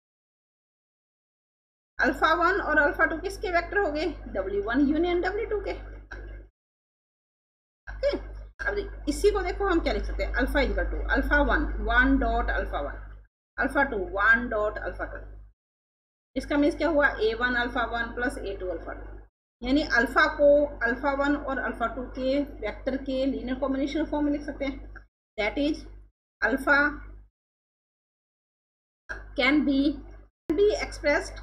अल्फा वन और अल्फा टू किसके वेक्टर हो गए, W one union W two के। ओके, अब अब इसी को देखो हम क्या लिख सकते हैं, alpha equal to alpha one one dot alpha one, alpha two one dot alpha two. इसका मीन्स क्या हुआ, A one alpha one plus A two alpha two, यानी अल्फा को अल्फा वन और अल्फा टू के वेक्टर के लीनियर कॉम्बिनेशन फॉर्म में लिख सकते हैं। That is alpha can be be expressed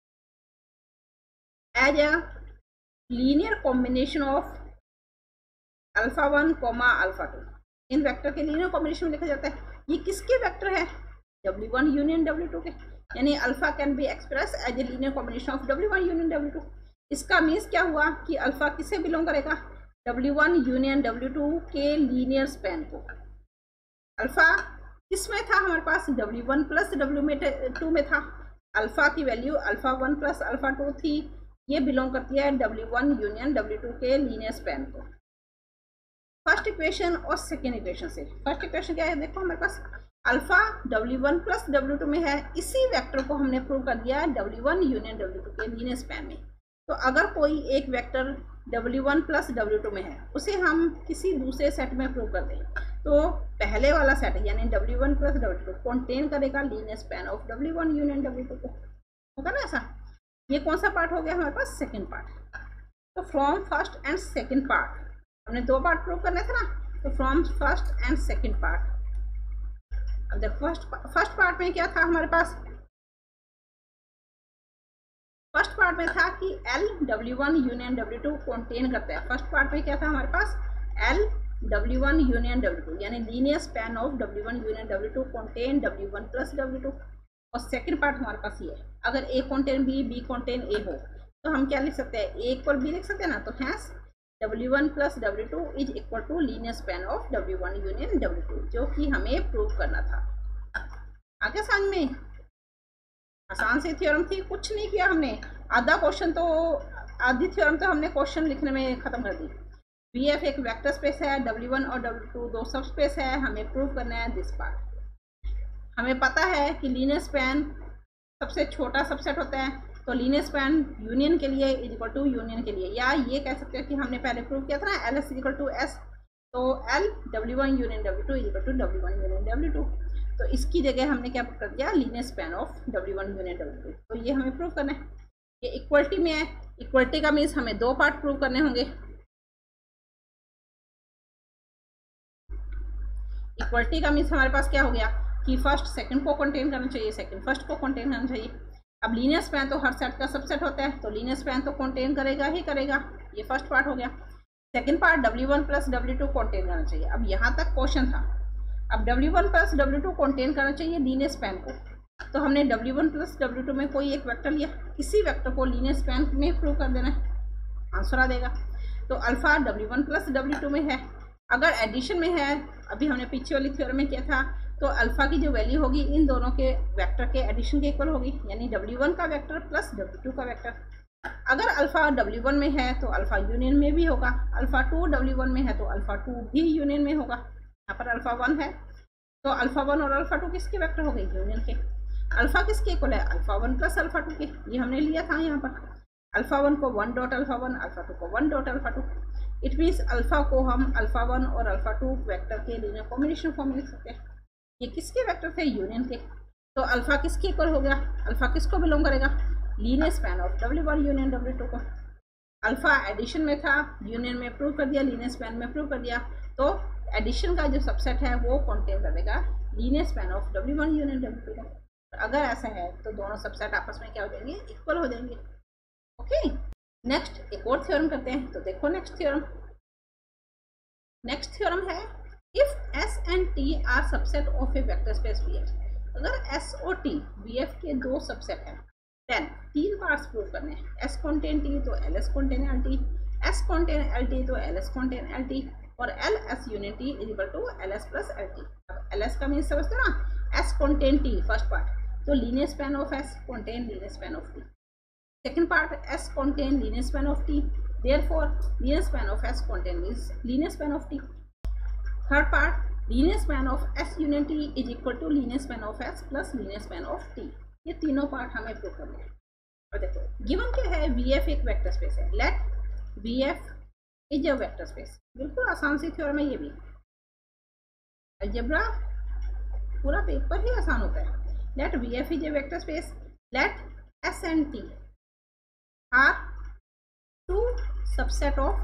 as a linear combination of alpha one comma alpha two. इन वेक्टर के लीनियर कॉम्बिनेशन में लिखा जाता है। ये किसके वेक्टर है, W one union W two के, यानी alpha can be express as a linear combination of W one union W two. इसका मीन्स क्या हुआ कि अल्फा किससे बिलोंग करेगा, W one union W two के लीनियर स्पैन को। अल्फा किस में था हमारे पास, डब्ल्यू वन प्लस डब्ल्यू में टू में था। अल्फा की value alpha one plus alpha to थी, ये बिलोंग करती है W one union W two के लीनियर स्पैन को। फर्स्ट इक्वेशन और सेकेंड इक्वेशन से, फर्स्ट इक्वेशन क्या है, देखो हमारे पास alpha W one plus W two में है, इसी वेक्टर को हमने प्रूव कर दिया W one union W two के लीनियर स्पैन में। तो अगर कोई एक vector W one plus W two में है, उसे हम किसी दूसरे सेट में प्रूव कर दें, तो पहले वाला सेट यानी W one plus W two contain करेगा linear span of W one union W two को। होगा ना ऐसा। ये कौन सा पार्ट हो गया हमारे पास, सेकेंड पार्ट। तो from first and second part, हमने दो पार्ट प्रूव करने थे ना, तो from first and second part. अब देखो फर्स्ट फर्स्ट पार्ट में क्या था हमारे पास, फर्स्ट पार्ट में था कि L W one union W two contain करता है। फर्स्ट पार्ट में क्या था हमारे पास, L W one union W two, यानी linear span of W one union W two contain W one plus W two. और सेकंड पार्ट हमारे पास ये है, अगर A contain B, B contain A हो, तो हम क्या लिख सकते हैं, A इक्वल B लिख सकते हैं ना। तो hence W one plus W two is equal to linear span of W one union W two, जो कि हमें प्रूव करना था। आगे समझ में, आसान सी थ्योरम थी, कुछ नहीं किया हमने। आधा क्वेश्चन तो, आधी थ्योरम तो हमने क्वेश्चन लिखने में खत्म कर दी। वी एफ एक वेक्टर स्पेस है, डब्ल्यू वन और डब्ल्यू टू दो सब स्पेस है, हमें प्रूव करना है दिस पार्ट। हमें पता है कि लीनियर स्पैन सबसे छोटा सबसेट होता है, तो लीनियर स्पैन यूनियन के लिए इज इक्वल टू यूनियन के लिए, या ये कह सकते हैं कि हमने पहले प्रूव किया था ना L S is equal to S, तो L W one union W two is equal to W one union W two. तो इसकी जगह हमने क्या कर दिया, linear span of W one union W two. तो ये हमें प्रूव करना है। ये इक्वलिटी में है, इक्वलिटी का मीन्स हमें दो पार्ट प्रूव करने होंगे। इक्वलिटी का मीन्स हमारे पास क्या हो गया कि फर्स्ट सेकंड को कंटेन करना चाहिए, सेकंड फर्स्ट को कंटेन करना चाहिए। अब लीनियर स्पैन तो हर सेट का सबसेट होता है, तो लीनियर स्पैन तो कंटेन करेगा ही करेगा। ये फर्स्ट पार्ट हो गया। Second part W one plus W two contain करना चाहिए। अब यहाँ तक क्वेश्चन था, अब W one plus W two contain करना चाहिए लीनियर स्पैन को, तो हमने W one plus W two में कोई एक वेक्टर लिया, इसी वेक्टर को लीनियर स्पैन में प्रूव कर देना है, आंसर आ देगा। तो alpha W one plus W two में है, अगर एडिशन में है, अभी हमने पीछे वाली थ्योरम में किया था, तो अल्फा की जो वैल्यू होगी इन दोनों के वेक्टर के एडिशन के इक्वल होगी, यानी डब्ल्यू वन का वेक्टर प्लस डब्ल्यू टू का वेक्टर। अगर अल्फा डब्ल्यू वन में है तो अल्फा यूनियन में भी होगा, अल्फा टू डब्ल्यू वन में है तो अल्फा टू भी यूनियन में होगा। यहाँ पर अल्फा वन है, तो अल्फा वन और अल्फा टू किसके वेक्टर हो गए, यूनियन के। अल्फा किसके इक्वल है, alpha one plus alpha two के, ये हमने लिया था यहाँ पर। अल्फा वन को one dot alpha one, alpha two को one dot alpha two. It means alpha को हम अल्फा वन और अल्फा टू वेक्टर के लीनियर कॉम्बिनेशन फॉर्म में लिख सकते हैं। ये किसके वेक्टर थे, यूनियन के। तो अल्फा किसके इक्वल हो गया, अल्फा किसको बिलोंग करेगा, linear span of W one union W two को। अल्फा एडिशन में था, यूनियन में प्रूव कर दिया, लीनियर स्पैन में प्रूव कर दिया, तो एडिशन का जो सबसेट है वो कंटेन करेगा linear span of W one union W two को। अगर ऐसा है तो दोनों सबसेट आपस में क्या हो जाएंगे, इक्वल हो जाएंगे। ओके, नेक्स्ट एक और थ्योरम करते हैं। तो देखो नेक्स्ट थ्योरम, नेक्स्ट थ्योरम है if S and T are subset of a vector space V F। अगर S और T V F के दो सबसेट हैं, देन तीन पार्ट्स प्रूव करने हैं। S कंटेन T तो L S contain L T, S contain L T तो L S contain L T, और L S union T is equal to L S plus L T। अब L S का मीन्स समझते हो ना, S contain T first part, तो linear span of S contain linear span of T। Second part S contain linear span of T, therefore linear span of S contain linear span of T। Third part linear span of S union T is equal to linear span of S plus linear span of T। ये तीनों पार्ट हमें प्रूव करने हैं। और देखो गिवन क्या है, V F एक वेक्टर स्पेस है। Let V F is a vector space. बिल्कुल आसान सी थ्योरम है ये भी। अलजेब्रा पूरा पेपर ही आसान होता है। Let V F is a vector space, let S and T are two subset of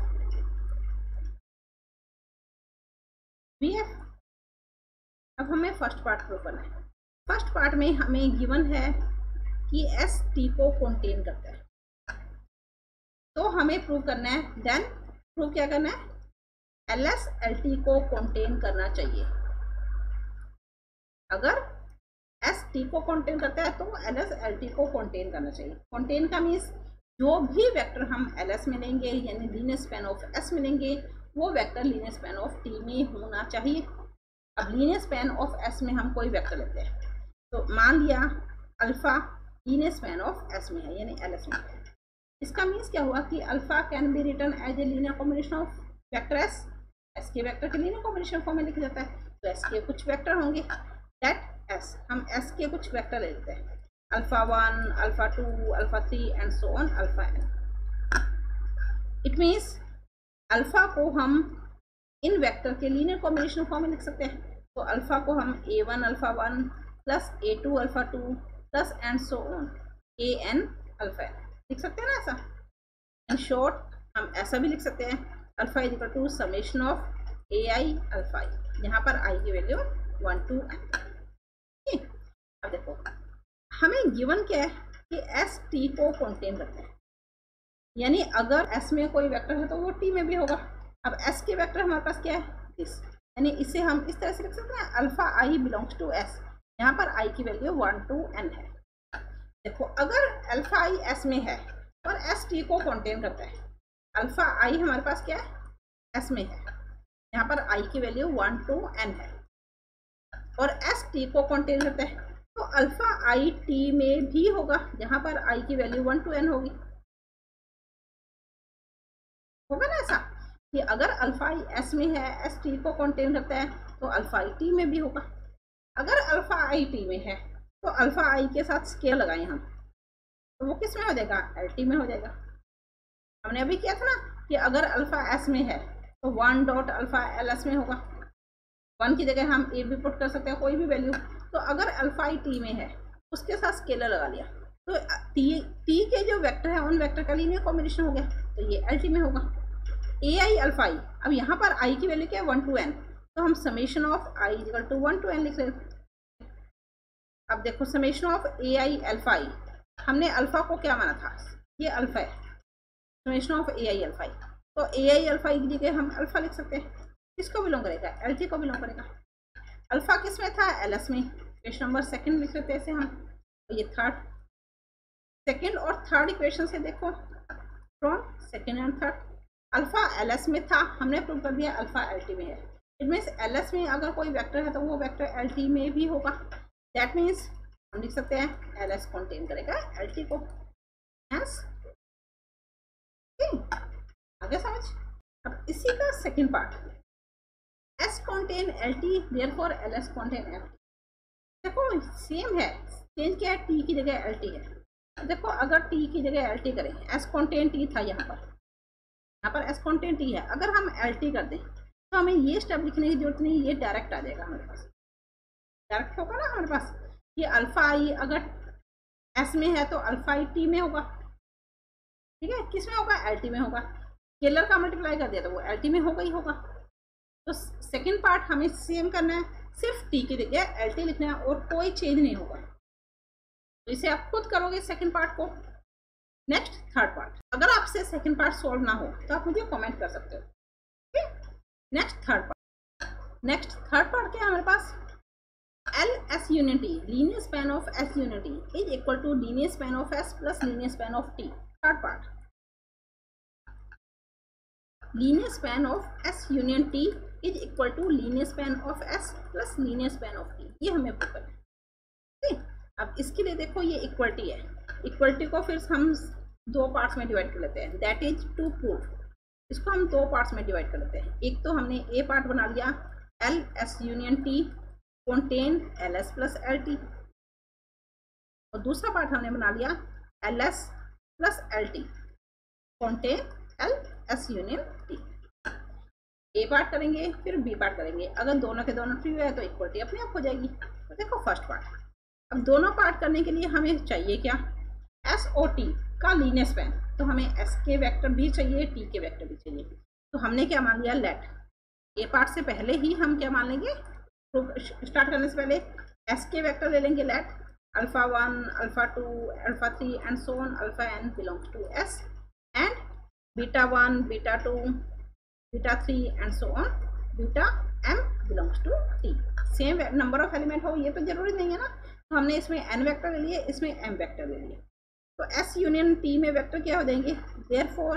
V F. अब हमें फर्स्ट पार्ट प्रूव करना है। फर्स्ट पार्ट में हमें गिवन है कि एस टी को कंटेन करता है, तो हमें प्रूव करना है, देन प्रूव क्या करना है, एल एस एल टी को कंटेन करना चाहिए। अगर एस टी को कंटेन करता है तो एल एस एल टी को कंटेन करना चाहिए। कंटेन का मीन्स जो भी वेक्टर हम एल एस में लेंगे यानी लीनियर स्पैन ऑफ एस में लेंगे वो vector linear span of T में होना चाहिए। अब लीनियर स्पैन ऑफ एस में हम कोई वेक्टर लेते हैं, तो मान लिया alpha linear span of S में है यानी एल एस में है। इसका मीन्स क्या हुआ कि alpha can be written as a linear combination of vector S. S के वेक्टर के लीनियर कॉम्बिनेशन फॉर्म में लिखा जाता है, तो एस के कुछ वेक्टर होंगे दैट एस, हम एस के कुछ वेक्टर ले लेते हैं, alpha one, alpha two, alpha three and so on alpha N. It means alpha को हम इन वेक्टर के लीनियर कॉम्बिनेशन फॉर्म में लिख सकते हैं, तो अल्फा को हम ए one alpha one plus A two alpha two plus and so on A N alpha N लिख सकते हैं ना ऐसा। इन शॉर्ट हम ऐसा भी लिख सकते हैं, alpha is equal to summation of A I alpha I, यहाँ पर आई की वैल्यू वन टू एन। अब देखो हमें गिवन क्या है कि एस टी को कंटेन करता है, यानी अगर एस में कोई वेक्टर है तो वो टी में भी होगा। अब एस के वेक्टर हमारे पास क्या है, दिस, यानी इसे हम इस तरह से लिख सकते हैं, alpha I belongs to S, यहाँ पर आई की वैल्यू वन टू एन है। देखो अगर अल्फा आई एस में है और एस टी को कंटेन करता है, अल्फा आई हमारे पास क्या है, एस में है, यहाँ पर आई की वैल्यू वन टू एन है, और एस टी को कंटेन करता है तो अल्फा आई टी में भी होगा, जहां पर आई की वैल्यू वन टू एन होगी। होगा ना ऐसा कि अगर अल्फा आई एस में है, एस टी को कंटेन करता है तो अल्फा आई टी में भी होगा। अगर अल्फा आई टी में है तो अल्फा आई के साथ स्केल लगाएं हम, तो वो किस में हो जाएगा, एल टी में हो जाएगा। हमने अभी किया था ना कि अगर अल्फा एस में है तो one dot alpha L S में होगा, वन की जगह हम ए भी पुट कर सकते हैं कोई भी वैल्यू। तो अगर अल्फा आई टी में है उसके साथ स्केलर लगा लिया तो टी टी के जो वेक्टर है उन वेक्टर का लीनियर कॉम्बिनेशन हो गया, तो ये एल टी में होगा। ए आई अल्फा आई, अब यहाँ पर आई की वैल्यू क्या है, वन टू एन, तो हम summation of I equal to one two N लिख लेते। अब देखो summation of A I alpha I, हमने अल्फा को क्या माना था, ये अल्फा है, summation of A I alpha I, तो ए आई अल्फा आई की जगह हम अल्फा लिख सकते हैं। किसको बिलोंग करेगा, एल टी को बिलोंग करेगा। अल्फा किस में था, एल एस में, इक्वेशन नंबर सेकंड लिख लेते हैं ऐसे हम, तो ये थर्ड, सेकंड और थर्ड इक्वेशन से देखो from second and third, alpha L S में था, हमने प्रूव कर दिया अल्फा एल टी में है। इट मीन्स एल एस में अगर कोई वेक्टर है तो वो वेक्टर एल टी में भी होगा। दैट मीन्स हम लिख सकते हैं एल एस कंटेन करेगा एल टी को। yes? आगे समझ। अब इसी का second part, S contain L T, therefore L S contain L T। देखो सेम है, चेंज क्या है, T की जगह L T है। देखो अगर T की जगह L T करें, S contain T था यहाँ पर, यहाँ पर S contain T है, अगर हम L T कर दें तो हमें ये स्टेप लिखने की जरूरत नहीं, ये डायरेक्ट आ जाएगा हमारे पास, डायरेक्ट होगा ना हमारे पास। ये अल्फा आई अगर S में है तो अल्फा आई T में होगा, ठीक है, किस में होगा, L T में होगा। स्केलर का मल्टीप्लाई कर दिया तो वो L T में होगा ही होगा। तो सेकंड पार्ट हमें सेम करना है, सिर्फ टी की जगह एल टी लिखना है और कोई चेंज नहीं होगा। तो इसे आप खुद करोगे सेकंड पार्ट को। नेक्स्ट थर्ड पार्ट, अगर आपसे सेकंड पार्ट सॉल्व ना हो तो आप मुझे कमेंट कर सकते हो। ठीक, next third part. Next third part क्या है हमारे पास, L S union T, linear span of S union T is equal to linear span of S plus linear span of T. Third part, linear span of S union T is equal to linear span of S plus linear span of T, ये हमें प्रूव करना है। ठीक, अब इसके लिए देखो ये इक्वलिटी है, इक्वलिटी को फिर हम दो पार्ट्स में डिवाइड कर लेते हैं, दैट इज टू प्रूव। इसको हम दो पार्ट्स में डिवाइड कर लेते हैं। एक तो हमने ए पार्ट बना लिया, L S union T contain L S plus L T, और दूसरा पार्ट हमने बना लिया L S plus L T contain L S union T. A part करेंगे फिर बी पार्ट करेंगे। अगर दोनों के दोनों ट्रू है तो इक्वलिटी अपने आप हो जाएगी। तो देखो फर्स्ट पार्ट, अब दोनों पार्ट करने के लिए हमें चाहिए क्या, एस और टी का लीनियर स्पैन। तो हमें एस के वेक्टर भी चाहिए, टी के वेक्टर भी चाहिए। तो हमने क्या मान लिया, लेट ए पार्ट से पहले ही हम क्या मान लेंगे, स्टार्ट करने से पहले एस के वेक्टर ले लेंगे, let alpha one alpha two alpha three and so on, alpha N belongs to S and beta one beta two beta three and so on, beta M belongs to T. Same number of element हो ये तो जरूरी नहीं है ना। तो हमने इसमें एन वेक्टर ले लिए, इसमें एम वेक्टर ले लिए। तो एस यूनियन टी में वेक्टर क्या हो जाएंगे, therefore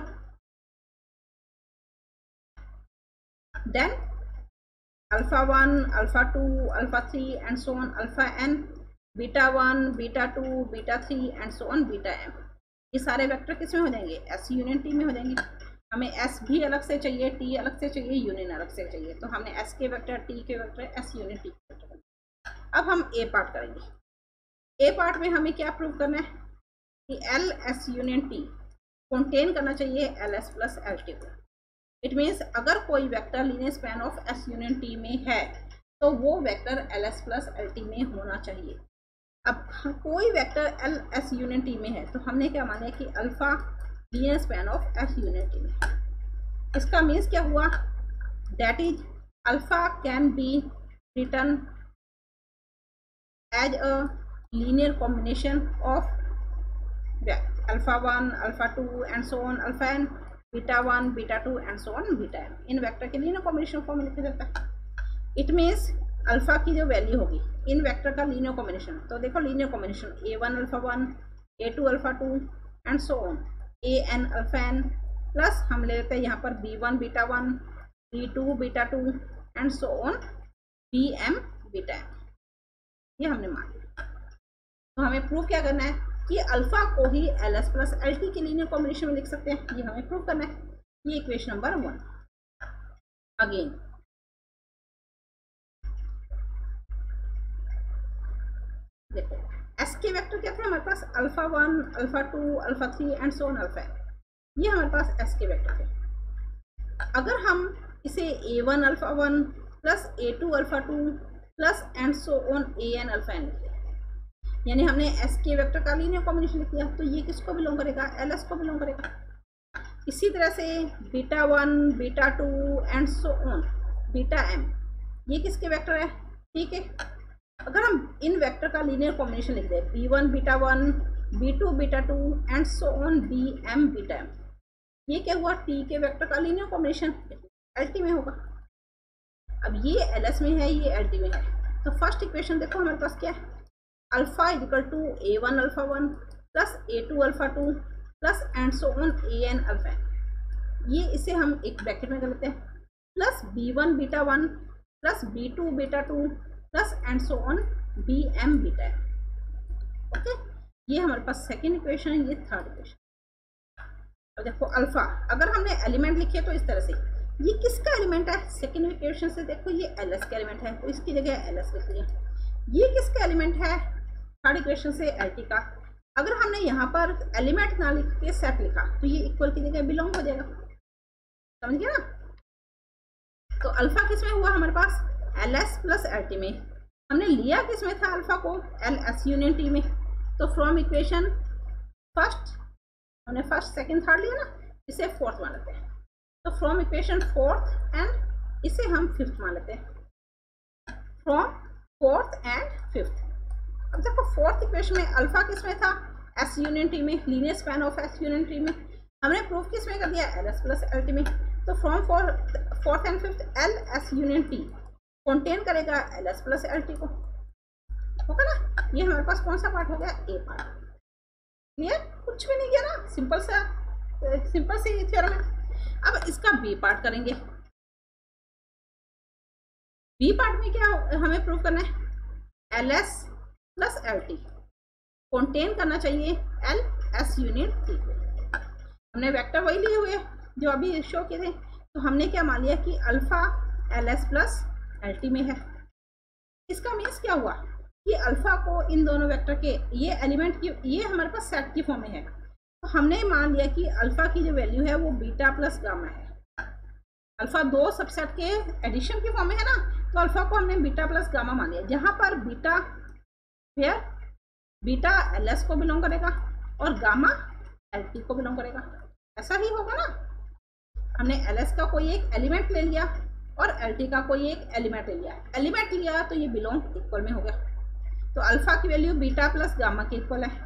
then alpha one alpha two alpha three and so on, alpha N beta one beta two beta three and so on, beta M. ये सारे वेक्टर किस में हो जाएंगे, एस यूनियन टी में हो जाएंगे। हमें एस भी अलग से चाहिए, टी अलग से चाहिए, यूनियन अलग से चाहिए। तो हमने एस के वेक्टर, टी के वेक्टर, एस यूनियन टी के वेक्टर। अब हम ए पार्ट करेंगे। ए पार्ट में हमें क्या प्रूव करना है कि L S union T contain करना चाहिए L S plus L T को। इट मीन्स अगर कोई vector linear span of S union T में है तो वो vector L S plus L T में होना चाहिए। अब कोई vector L S union T में है तो हमने क्या माना कि alpha linear span of S union T में। इसका मीन्स क्या हुआ, that is alpha can be written as a linear combination of alpha one alpha two and so on, alpha N beta one beta two and so on, beta N. इन वेक्टर के लीनियर कॉम्बिनेशन फॉर्म में लिखा जाता है। इट मीन्स अल्फा की जो वैल्यू होगी इन वेक्टर का लीनियर कॉम्बिनेशन, तो देखो linear combination A one alpha one A two alpha two and so on, A N alpha N plus हम ले लेते हैं यहाँ पर B one beta one B two beta two and so on, B M beta M. ये हमने मान लिया। तो हमें प्रूव क्या करना है कि अल्फा को ही L S plus L T के लीनियर कॉम्बिनेशन में लिख सकते हैं। ये हमें प्रूव करना है। ये इक्वेशन नंबर वन। अगेन देखो एस के वेक्टर क्या थे हमारे पास, alpha one alpha two alpha three and so on, alpha N. ये हमारे पास एस के वेक्टर थे। अगर हम इसे A one alpha one plus A two alpha two plus and so on A N alpha N लिखते हैं, यानी हमने एस के वेक्टर का लीनियर कॉम्बिनेशन लिख दिया, तो ये किसको बिलोंग करेगा, एल एस को बिलोंग करेगा। इसी तरह से beta one beta two and so on, beta M, ये किसके वेक्टर है, ठीक है। अगर हम इन वेक्टर का लीनियर कॉम्बिनेशन लिख दें, B one beta one B two beta two and so on, B M beta M, ये क्या हुआ, टी के वेक्टर का लीनियर कॉम्बिनेशन एल टी में होगा। अब ये एल एस में है, ये एल टी में है। तो फर्स्ट इक्वेशन देखो हमारे पास क्या है, alpha equal to A one alpha one plus A two alpha two plus and so on A N alpha N. ये इसे हम एक ब्रैकेट में कर लेते हैं, plus B one beta one plus B two beta two plus and so on B M beta M. Okay, ये हमारे पास सेकेंड इक्वेशन है, ये थर्ड इक्वेशन। अब देखो अल्फा, अगर हमने एलिमेंट लिखे तो इस तरह से, ये किसका एलिमेंट है, सेकेंड इक्वेशन से देखो ये एल एस का एलिमेंट है, तो इसकी जगह एल एस लिख लिया। ये किसका एलिमेंट है, थर्ड इक्वेशन से एल टी का। अगर हमने यहाँ पर एलिमेंट ना लिख के सेट लिखा तो ये इक्वल की जगह बिलोंग हो जाएगा, समझ गया ना। तो अल्फा किस में हुआ हमारे पास, L S plus L T में। हमने लिया किस में था अल्फा को, एल एस यूनियन टी में। तो फ्रॉम इक्वेशन फर्स्ट, हमने फर्स्ट सेकंड थर्ड लिया ना, इसे फोर्थ मान लेते हैं। तो फ्रॉम इक्वेशन फोर्थ एंड इसे हम फिफ्थ मान लेते हैं, फ्रॉम फोर्थ एंड फिफ्थ। अब देखो फोर्थ इक्वेशन में अल्फा किस में था, एस यूनियन टी में, linear span of S union T में। हमने प्रूफ किस में कर दिया, L S plus L T में। तो from fourth and fifth L S union T contain करेगा L S plus L T को, होगा ना। ये हमारे पास कौन सा पार्ट हो गया, ए पार्ट। क्लियर, कुछ भी नहीं किया ना, सिंपल सा सिंपल सी थ्योरम है। अब इसका बी पार्ट करेंगे। बी पार्ट में क्या हमें प्रूव करना है, L S plus L T contain करना चाहिए एल एस यूनियन टी को। हमने वेक्टर वही लिए हुए जो अभी शो किए थे। तो हमने क्या मान लिया कि alpha L S plus L T में है। इसका मीन्स क्या हुआ कि अल्फा को इन दोनों वेक्टर के ये एलिमेंट की, ये हमारे पास सेट की फॉर्म में है। तो हमने मान लिया कि अल्फा की जो वैल्यू है वो बीटा प्लस गामा है। अल्फा दो सबसेट के एडिशन की फॉर्म में है ना, तो अल्फा को हमने बीटा प्लस गामा मान लिया, जहां पर beta where beta L S को बिलोंग करेगा और गामा एल टी को बिलोंग करेगा। ऐसा ही होगा ना, हमने एल एस का कोई एक एलिमेंट ले लिया और एल टी का कोई एक एलिमेंट ले लिया, एलिमेंट लिया तो ये बिलोंग इक्वल में हो गया। तो अल्फा की वैल्यू बीटा प्लस गामा के इक्वल है।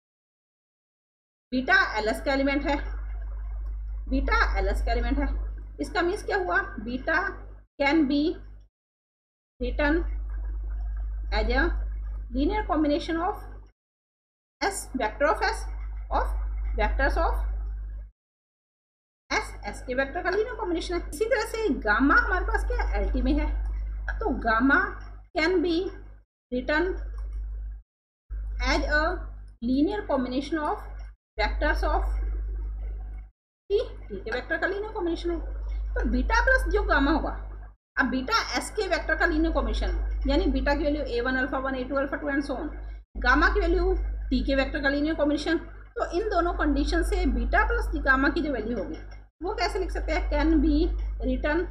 बीटा एल एस का एलिमेंट है, बीटा एल एस का एलिमेंट है, इसका मीन्स क्या हुआ, beta can be written as a linear combination of S vector of S of vectors of S, S के वेक्टर का लीनियर कॉम्बिनेशन है। इसी तरह से गामा हमारे पास क्या एल टी में है, तो gamma can be written as a linear combination of vectors of T, T के वेक्टर का लीनियर कॉम्बिनेशन है। तो बीटा प्लस जो गामा होगा, अब बीटा एस के वेक्टर का लीनियर कॉम्बिनेशन, यानी बीटा की value A one alpha one A two alpha two and so on, gamma की वैल्यू टी के वेक्टर का लीनियर कॉम्बिनेशन। तो इन दोनों कंडीशन से बीटा प्लस गामा की जो वैल्यू होगी वो कैसे लिख सकते हैं, can be written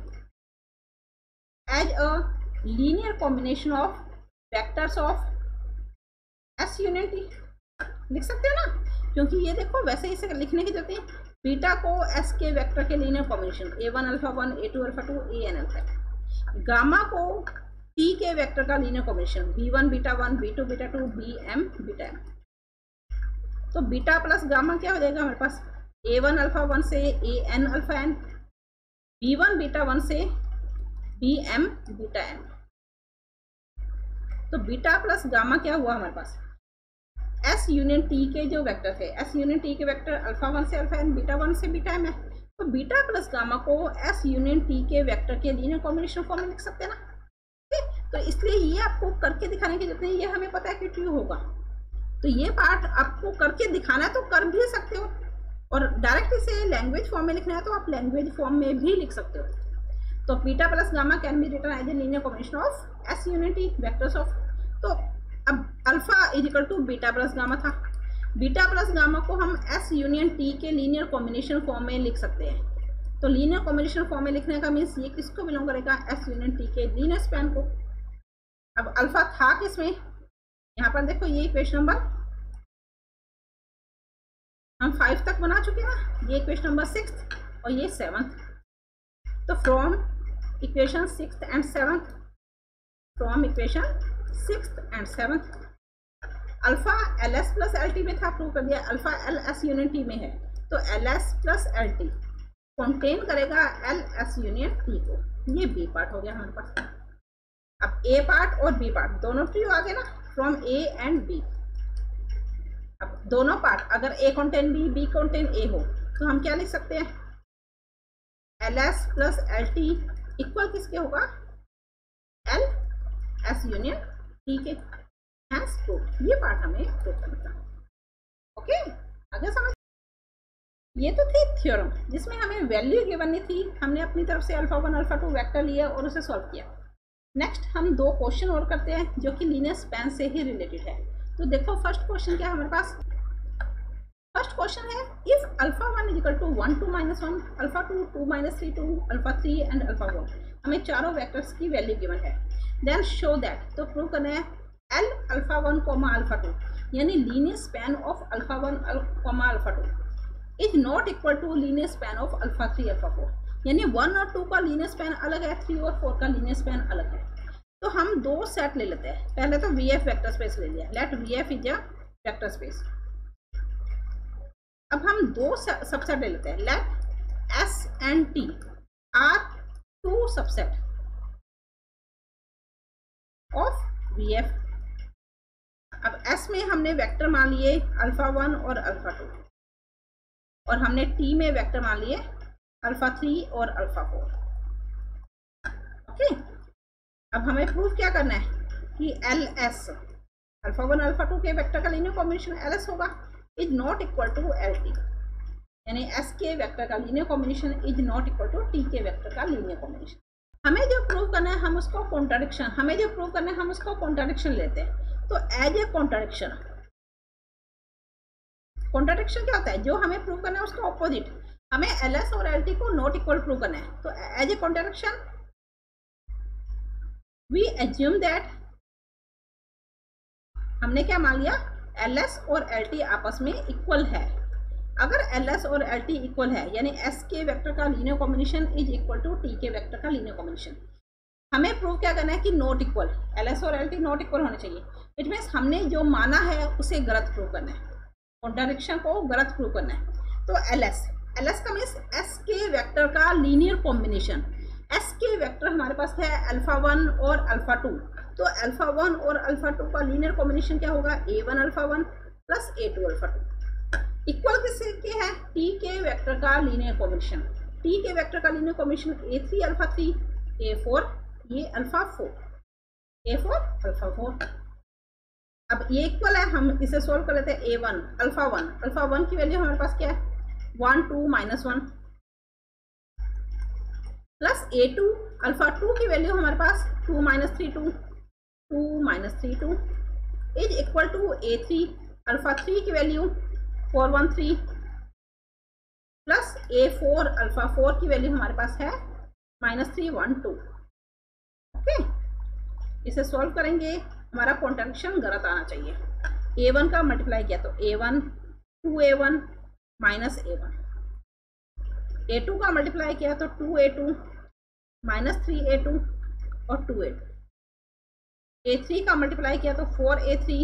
as a linear combination of vectors of S union T, लिख सकते हो ना, क्योंकि ये देखो वैसे ही इसे लिखने की जरूरत है, बीटा को एस के वेक्टर के linear combination A one alpha one A two alpha two A N alpha, gamma को टी के वेक्टर का linear combination B one beta one B two beta two B M beta M. तो बीटा प्लस गामा क्या हो जाएगा हमारे पास, ए वन अल्फा वन से A N alpha N, B one beta one से बी एम बीटा एम। तो बीटा प्लस गामा क्या हुआ हमारे पास, एस यूनियन टी के जो वेक्टर थे, एस यूनियन टी के वेक्टर अल्फा वन से अल्फा एन, बीटा वन से बीटा एम है, तो बीटा प्लस गामा को एस यूनियन टी के वेक्टर के लीनियर कॉम्बिनेशन फॉर्म में लिख सकते हैं ना। ठीक, तो इसलिए ये आपको करके दिखाने की जरूरत नहीं, ये हमें पता है कि ट्रू होगा, तो ये पार्ट आपको करके दिखाना है तो कर भी सकते हो, और डायरेक्ट इसे लैंग्वेज फॉर्म में लिखना है तो आप लैंग्वेज फॉर्म में भी लिख सकते हो। तो beta plus gamma can be written as a linear combination of S union T vectors of, तो अब alpha is equal to beta plus gamma था, बीटा प्लस गामा को हम एस यूनियन टी के लीनियर कॉम्बिनेशन फॉर्म में लिख सकते हैं। तो लीनियर कॉम्बिनेशन फॉर्म में लिखने का मीन्स ये किसको बिलोंग करेगा, एस यूनियन टी के लीनियर स्पैन को। अब अल्फा था किसमें, यहाँ पर देखो ये इक्वेशन नंबर हम फाइव तक बना चुके हैं, ये इक्वेशन नंबर सिक्स और ये सेवंथ। तो from equation six and seventh, from equation six and seventh, alpha L S plus L T में था, प्रूव कर दिया, alpha L S union T में है, तो L S plus L T contain करेगा एल एस यूनियन टी को। ये बी पार्ट हो गया हमारे पास। अब ए पार्ट और बी पार्ट दोनों ट्रू आ गए ना, फ्रॉम ए एंड बी। अब दोनों पार्ट अगर A contain B, B contain A हो, तो हम क्या लिख सकते हैं, L S plus L T equal किसके होगा, एल एस यूनियन टी के। हैंस प्रूव, ये पार्ट हमें प्रूव करना था। ओके, आगे समझ। ये तो थी थ्योरम जिसमें हमें वैल्यू गिवन नहीं थी, हमने अपनी तरफ से alpha one alpha two vector लिया और उसे सॉल्व किया। नेक्स्ट हम दो क्वेश्चन और करते हैं जो कि लीनियर स्पैन से ही रिलेटेड है। तो देखो फर्स्ट क्वेश्चन क्या है हमारे पास, फर्स्ट क्वेश्चन है if alpha one is equal to one two minus one, alpha two two minus three two, alpha three and alpha one, हमें चारों वेक्टर्स की वैल्यू गिवन है। देन शो दैट, तो प्रूव करना है L alpha one comma alpha two, यानी linear span of alpha one comma alpha two is not equal to linear span of alpha three alpha four, यानी वन और टू का लीनियर स्पैन अलग है, थ्री और फोर का लीनियर स्पैन अलग है। तो हम दो सेट ले लेते हैं, पहले तो वी एफ वेक्टर स्पेस ले लिया, let V F is a vector space. अब हम दो सबसेट ले लेते हैं, let S and T are two subset of V F. अब एस में हमने वेक्टर मान लिए अल्फा वन और अल्फा टू, और हमने टी में वेक्टर मान लिए अल्फा थ्री और अल्फा फोर। ओके, अब हमें प्रूफ क्या करना है कि L S alpha one alpha two के वेक्टर का लीनियर कॉम्बिनेशन एल एस होगा is not equal to L T, यानी एस के वेक्टर का linear combination is not equal to T के वेक्टर का लीनियर कॉम्बिनेशन। हमें जो प्रूव करना है हम उसको कॉन्ट्राडिक्शन, हमें जो प्रूव करना है हम उसको कॉन्ट्राडिक्शन लेते हैं। तो एज ए कॉन्ट्राडिक्शन, कॉन्ट्राडिक्शन क्या होता है, जो हमें प्रूव करना है उसका ऑपोजिट। हमें एल एस और एल टी को नॉट इक्वल प्रूव करना है। तो as a contradiction we assume that, हमने क्या मान लिया, एल एस और एल टी आपस में इक्वल है। अगर एल एस और एल टी इक्वल है यानी एस के वेक्टर का linear combination is equal to T के वेक्टर का लीनियर कॉम्बिनेशन। हमें प्रूव क्या करना है कि नॉट इक्वल, एल एस और एल टी नॉट इक्वल होने चाहिए। इट मीन्स हमने जो माना है उसे गलत प्रूव करना है, कॉन्ट्रडिक्शन को गलत प्रूव करना है। तो एल एस, एल एस का मीन्स एस के वेक्टर का लीनियर कॉम्बिनेशन। एस के वेक्टर हमारे पास है अल्फा वन और अल्फा टू, तो अल्फा वन और अल्फा टू का लीनियर कॉम्बिनेशन क्या होगा, A one alpha one plus A two alpha two. Equal किससे के है, टी के वेक्टर का लीनियर कॉम्बिनेशन। टी के वेक्टर का linear combination A three alpha three, A four, ये alpha four, A four alpha four. अब ये इक्वल है, हम इसे सोल्व कर लेते हैं। ए one alpha one, alpha one की वैल्यू हमारे पास क्या है, one two minus one, plus ए टू अल्फा टू की वैल्यू हमारे पास two minus three two, two minus three two is equal to A three alpha three की value four one three, plus A four alpha four की वैल्यू हमारे पास है minus three one two. Okay, इसे सॉल्व करेंगे, हमारा कॉन्ट्रडिक्शन गलत आना चाहिए। ए वन का मल्टीप्लाई किया तो ए one, two A one minus A one, A two का मल्टीप्लाई किया तो two A two minus three A two और टू ए टू, ए थ्री का मल्टीप्लाई किया तो four A three,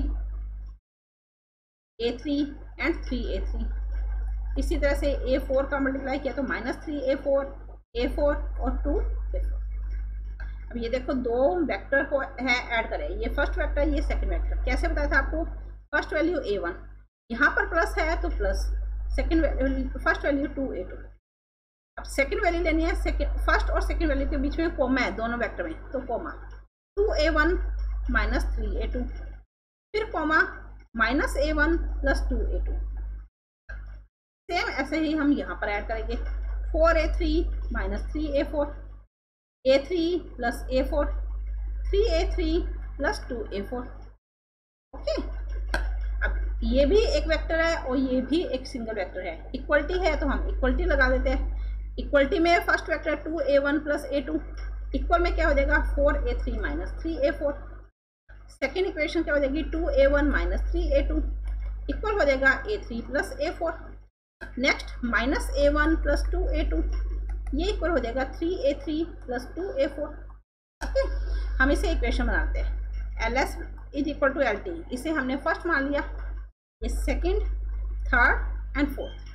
A three and three A three. इसी तरह से ए फोर का मल्टीप्लाई किया तो minus three A four, A four और टू ए फोर। अब ये देखो दो वेक्टर को है ऐड करें, ये फर्स्ट वेक्टर ये सेकंड वेक्टर। कैसे बताया था आपको, फर्स्ट वैल्यू ए वन, यहाँ पर प्लस है तो plus, second value first value two ए टू। अब सेकंड वैल्यू लेनी है, सेकंड फर्स्ट और सेकंड वैल्यू के बीच में कोमा है दोनों वेक्टर में, तो comma two A one minus three A two, फिर comma minus A one plus two A two. Same ऐसे ही हम यहाँ पर ऐड करेंगे, four A three minus three A four, A three plus A four, three A three plus two A four. Okay, अब ये भी एक वेक्टर है और ये भी एक सिंगल वेक्टर है, इक्वलिटी है तो हम इक्वलिटी लगा देते हैं। इक्वलिटी में फर्स्ट वेक्टर टू ए वन प्लस ए टू, इक्वल में क्या हो जाएगा फोर ए थ्री माइनस थ्री ए फोर। सेकेंड इक्वेशन क्या हो जाएगी two A one minus three A two, equal हो जाएगा A three plus A four. Next minus A one plus two A two, ये इक्वल हो जाएगा three A three plus two A four. Okay, हम इसे इक्वेशन बनाते हैं, L S is equal to L T, इसे हमने फर्स्ट मान लिया, ये सेकेंड, थर्ड एंड फोर्थ।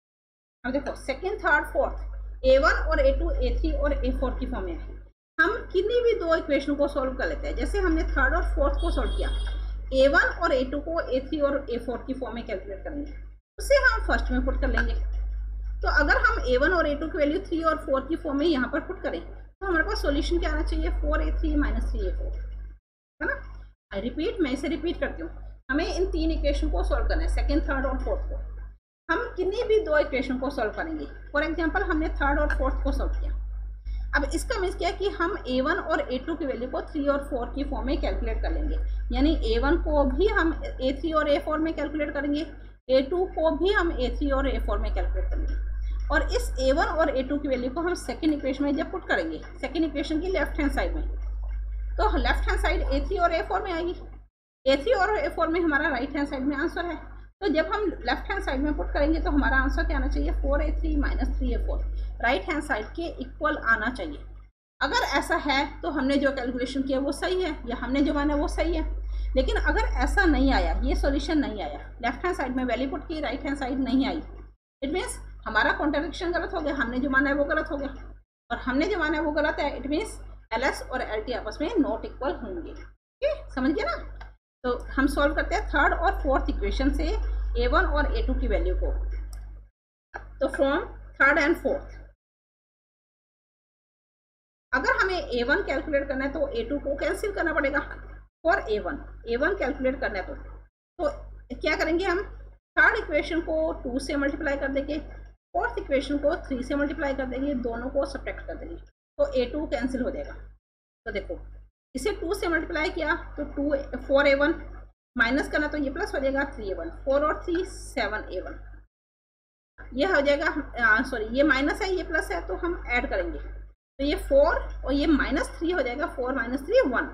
अब देखो second, third, fourth, a one और ए टू, ए थ्री और ए फोर की फॉर्म में है। हम किन्हीं भी दो इक्वेशन को सॉल्व कर लेते हैं, जैसे हमने थर्ड और फोर्थ को सॉल्व किया, ए वन और ए टू को ए थ्री और ए फोर की फॉर्म में कैलकुलेट करेंगे, उसे हम फर्स्ट में पुट कर लेंगे। तो अगर हम ए वन और ए टू की वैल्यू थ्री और फोर की फॉर्म में यहाँ पर पुट करें तो हमारे पास सॉल्यूशन क्या आना चाहिए, फोर ए थ्री माइनस थ्री ए फोर, है ना। आई रिपीट, मैं इसे रिपीट करती हूँ, हमें इन तीन इक्वेशन को सॉल्व करना है, सेकेंड, थर्ड और फोर्थ को। हम किन्हीं भी दो इक्वेशन को सॉल्व करेंगे, फॉर एग्जांपल हमने थर्ड और फोर्थ को सॉल्व किया। अब इसका मीन्स क्या है कि हम ए वन और ए टू की वैल्यू को थ्री और फोर की फॉर्म में कैलकुलेट कर लेंगे, यानी ए वन को भी हम ए थ्री और ए फोर में कैलकुलेट करेंगे, ए टू को भी हम ए थ्री और ए फोर में कैलकुलेट करेंगे। और इस ए वन और ए टू की वैल्यू को हम सेकेंड इक्वेशन में जब पुट करेंगे, सेकेंड इक्वेशन की लेफ्ट हैंड साइड में, तो left hand side a three और ए फोर में आएगी, ए थ्री और ए फोर में हमारा राइट हैंड साइड में आंसर है। तो जब हम लेफ्ट हैंड साइड में पुट करेंगे तो हमारा आंसर क्या आना चाहिए, फोर ए थ्री माइनस थ्री ए फोर, राइट हैंड साइड के इक्वल आना चाहिए। अगर ऐसा है तो हमने जो कैलकुलेशन किया वो सही है, या हमने जो माना वो सही है। लेकिन अगर ऐसा नहीं आया, ये सॉल्यूशन नहीं आया, लेफ्ट हैंड साइड में वैल्यू पुट की, राइट हैंड साइड नहीं आई, इट मीन्स हमारा कॉन्ट्रडिक्शन गलत हो गया, हमने जो माना है वो गलत हो गया, और हमने जो माना है वो गलत है। इट मीन्स एल एस और एल टी आपस में नॉट इक्वल होंगे। ओके, समझ गए ना। तो हम सॉल्व करते हैं थर्ड और फोर्थ इक्वेशन से ए वन और ए टू की वैल्यू को। तो फ्रॉम थर्ड एंड फोर्थ, अगर हमें ए वन कैलकुलेट करना है तो ए टू को कैंसिल करना पड़ेगा। For a one, a one calculate करना है तो तो क्या करेंगे, हम थर्ड इक्वेशन को टू से मल्टीप्लाई कर देंगे, फोर्थ इक्वेशन को थ्री से मल्टीप्लाई कर देंगे, दोनों को सब्ट्रैक्ट कर देंगे, तो ए टू कैंसिल हो जाएगा। तो देखो इसे टू से मल्टीप्लाई किया तो two four a one, minus करना तो ये प्लस हो जाएगा थ्री ए वन, फोर और थ्री सेवन ए वन। ये हो जाएगा, सॉरी ये माइनस है ये प्लस है, तो हम ऐड करेंगे, तो ये फोर और ये माइनस थ्री हो जाएगा, फोर माइनस थ्री वन।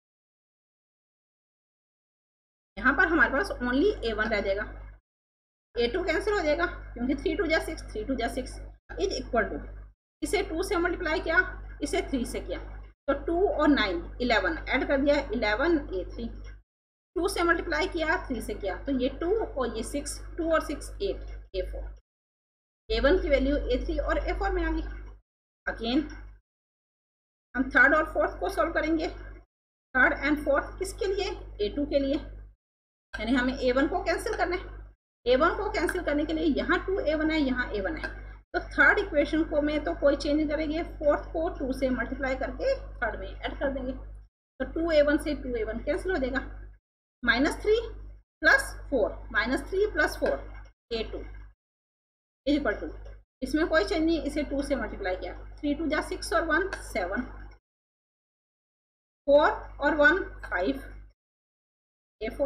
यहाँ पर हमारे पास ओनली ए वन रह जाएगा, ए टू कैंसिल हो जाएगा क्योंकि थ्री टू जा सिक्स, थ्री टू जा सिक्स इज इक्वल टू, इसे टू से मल्टीप्लाई किया, इसे थ्री से किया, तो टू और नाइन इलेवन ऐड कर दिया, इलेवन ए थ्री, टू से मल्टीप्लाई किया, थ्री से किया, तो ये टू और ये सिक्स, टू और six eight, a four, a one की वैल्यू ए थ्री और ए फोर में आ गई। अगेन हम थर्ड और फोर्थ को सॉल्व करेंगे, थर्ड एंड फोर्थ किसके लिए, ए टू के लिए, यानी हमें ए वन को कैंसिल करना है, ए वन को कैंसिल करने के लिए यहाँ टू ए वन है, यहाँ ए वन है, तो थर्ड इक्वेशन को में तो कोई चेंज करेंगे, फोर्थ को टू से मल्टीप्लाई करके थर्ड में ऐड कर देंगे, तो टू ए वन से टू ए वन कैंसिल हो जाएगा, minus three plus four, minus three plus four a two is equal to, इसमें कोई चेंज नहीं, इसे टू से मल्टीप्लाई किया, थ्री टू जा सिक्स और वन सेवन, फोर और वन फाइव, ए फोर,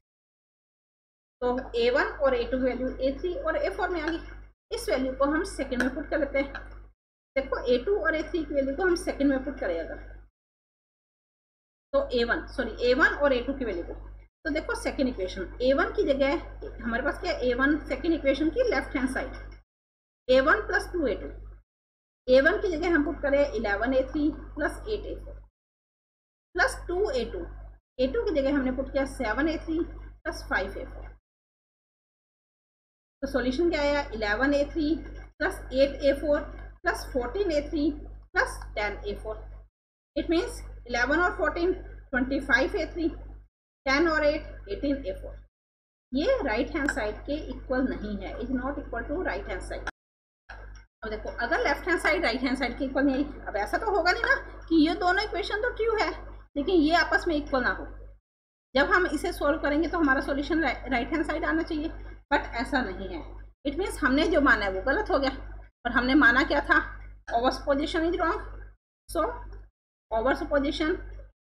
तो ए वन और ए टू की वैल्यू ए थ्री और ए फोर में आ गई। इस वैल्यू को हम सेकंड में पुट कर लेते हैं, देखो ए टू और ए थ्री की वैल्यू को हम सेकंड में पुट करें अगर, तो ए वन सॉरी ए वन और ए टू की वैल्यू को, तो देखो सेकंड इक्वेशन, ए वन की जगह हमारे पास क्या है, ए वन सेकंड इक्वेशन की left hand side, a one plus two A two, A one की जगह हम पुट करें eleven a three plus eight a four plus two A two, A two की जगह हमने पुट किया seven a three plus five a four, तो सॉल्यूशन क्या आया, eleven a three plus eight a four plus fourteen a three plus ten a four, it means eleven और fourteen twenty five a three, ten और एट एटीन ए फोर, ये राइट हैंड साइड के इक्वल नहीं है, is not equal to right hand side. अब देखो अगर left hand side right hand side के इक्वल नहीं, अब ऐसा तो होगा नहीं ना कि ये दोनों इक्वेशन तो ट्रू है लेकिन ये आपस में इक्वल ना हो, जब हम इसे सॉल्व करेंगे तो हमारा सॉल्यूशन राइट हैंड साइड आना चाहिए, बट ऐसा नहीं है, इट मीन्स हमने जो माना है वो गलत हो गया, और हमने माना क्या था, over supposition is wrong, so over supposition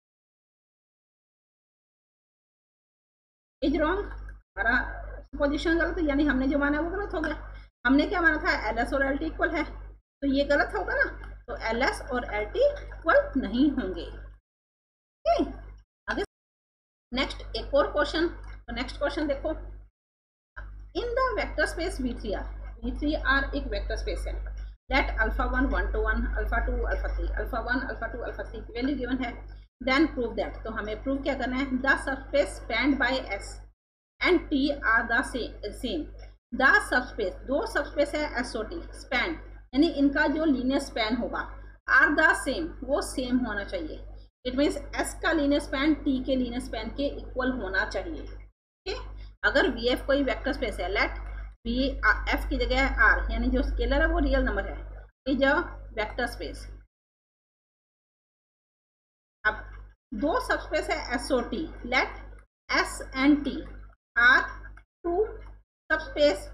is wrong, हमारा सुपोजिशन गलत है, यानी हमने जो माना है वो गलत हो गया। हमने क्या माना था, एल एस और एल टी इक्वल है, तो ये गलत होगा ना, तो एल एस और एल टी इक्वल नहीं होंगे। okay? आगे नेक्स्ट एक और क्वेश्चन, तो नेक्स्ट क्वेश्चन देखो, in the vector space V three R, V three R एक वेक्टर स्पेस है, let alpha one one two one, alpha two alpha three, alpha one alpha two alpha three की वैल्यू गिवन है, देन प्रूव दैट, तो हमें प्रूव क्या करना है, the subspace spanned by S and T are the same, the subspace, दो सबस्पेस है एस ओ टी, स्पैन यानी इनका जो लीनियर स्पैन होगा, आर द सेम, वो सेम होना चाहिए, इट मीन्स एस का लीनियर स्पैन टी के लीनियर स्पैन के इक्वल होना चाहिए। ठीक है, अगर वी एफ कोई वेक्टर स्पेस है, लेट वी एफ की जगह आर यानी जो स्केलर है वो रियल नंबर है, इज अ वेक्टर स्पेस। अब दो सबस्पेस है एस ओ T, let S and T are two subspace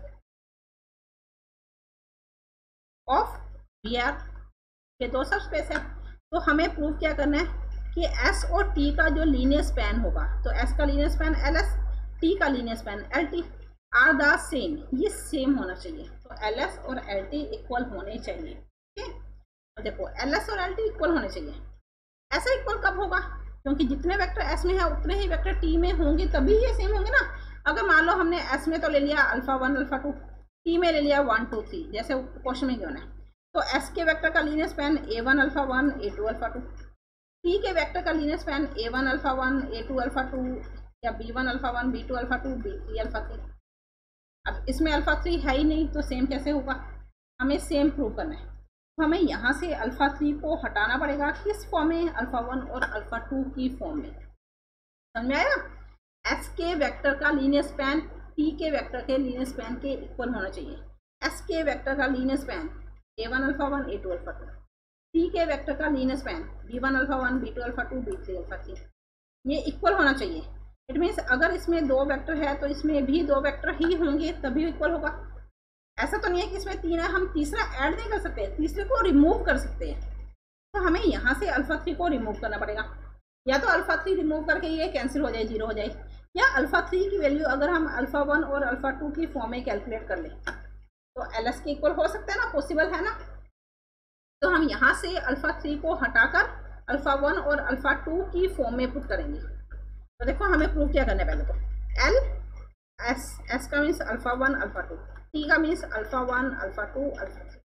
of V R के दो सबस्पेस है, तो हमें प्रूव क्या करना है कि एस और टी का जो लीनियर स्पैन होगा, तो एस का linear span L S, T का linear span L T are the same, ये सेम होना चाहिए, तो एल एस और एल टी इक्वल होने चाहिए। ठीक है, तो देखो एल एस और एल टी इक्वल होने चाहिए, ऐसा इक्वल कब होगा, क्योंकि जितने वेक्टर एस में है उतने ही वेक्टर टी में होंगे, तभी ये सेम होंगे ना। अगर मान लो हमने एस में तो ले लिया alpha one alpha two, T में ले लिया वन टू थ्री, जैसे क्वेश्चन में गिवन है, तो एस के वेक्टर का linear span a one alpha one A two alpha two, T के वेक्टर का linear span a one alpha one A two alpha two, या b one alpha one B two alpha two b three alpha three. अब इसमें अल्फा थ्री है ही नहीं, तो सेम कैसे होगा, हमें सेम प्रूव करना है, तो हमें यहाँ से अल्फा थ्री को हटाना पड़ेगा, किस फॉर्म में, अल्फा वन और अल्फा टू की फॉर्म में। समझ में आया, एस के वेक्टर का लीनियर स्पैन टी के वेक्टर के लीनियर स्पैन के इक्वल होना चाहिए, एस के वेक्टर का linear span a one alpha one A two alpha two, T के वेक्टर का linear span b one alpha one B two alpha two b three alpha three, ये इक्वल होना चाहिए। इट मीन्स अगर इसमें दो वेक्टर है तो इसमें भी दो वेक्टर ही होंगे तभी इक्वल होगा, ऐसा तो नहीं है कि इसमें तीन है, हम तीसरा ऐड नहीं कर सकते, तीसरे को रिमूव कर सकते हैं, तो हमें यहाँ से अल्फा थ्री को रिमूव करना पड़ेगा, या तो अल्फा थ्री रिमूव करके ये कैंसिल हो जाए, जीरो हो जाए, या अल्फा थ्री की वैल्यू अगर हम अल्फा वन और अल्फा टू की फॉर्म में कैलकुलेट कर लें, तो एल एस के इक्वल हो सकता है ना, पॉसिबल है ना। तो हम यहाँ से अल्फा थ्री को हटाकर अल्फा वन और अल्फा टू की फॉर्म में पुट करेंगे। तो देखो हमें प्रूव क्या करना है, पहले तो एल एस एस का means alpha one alpha two, T का means alpha one alpha two alpha three.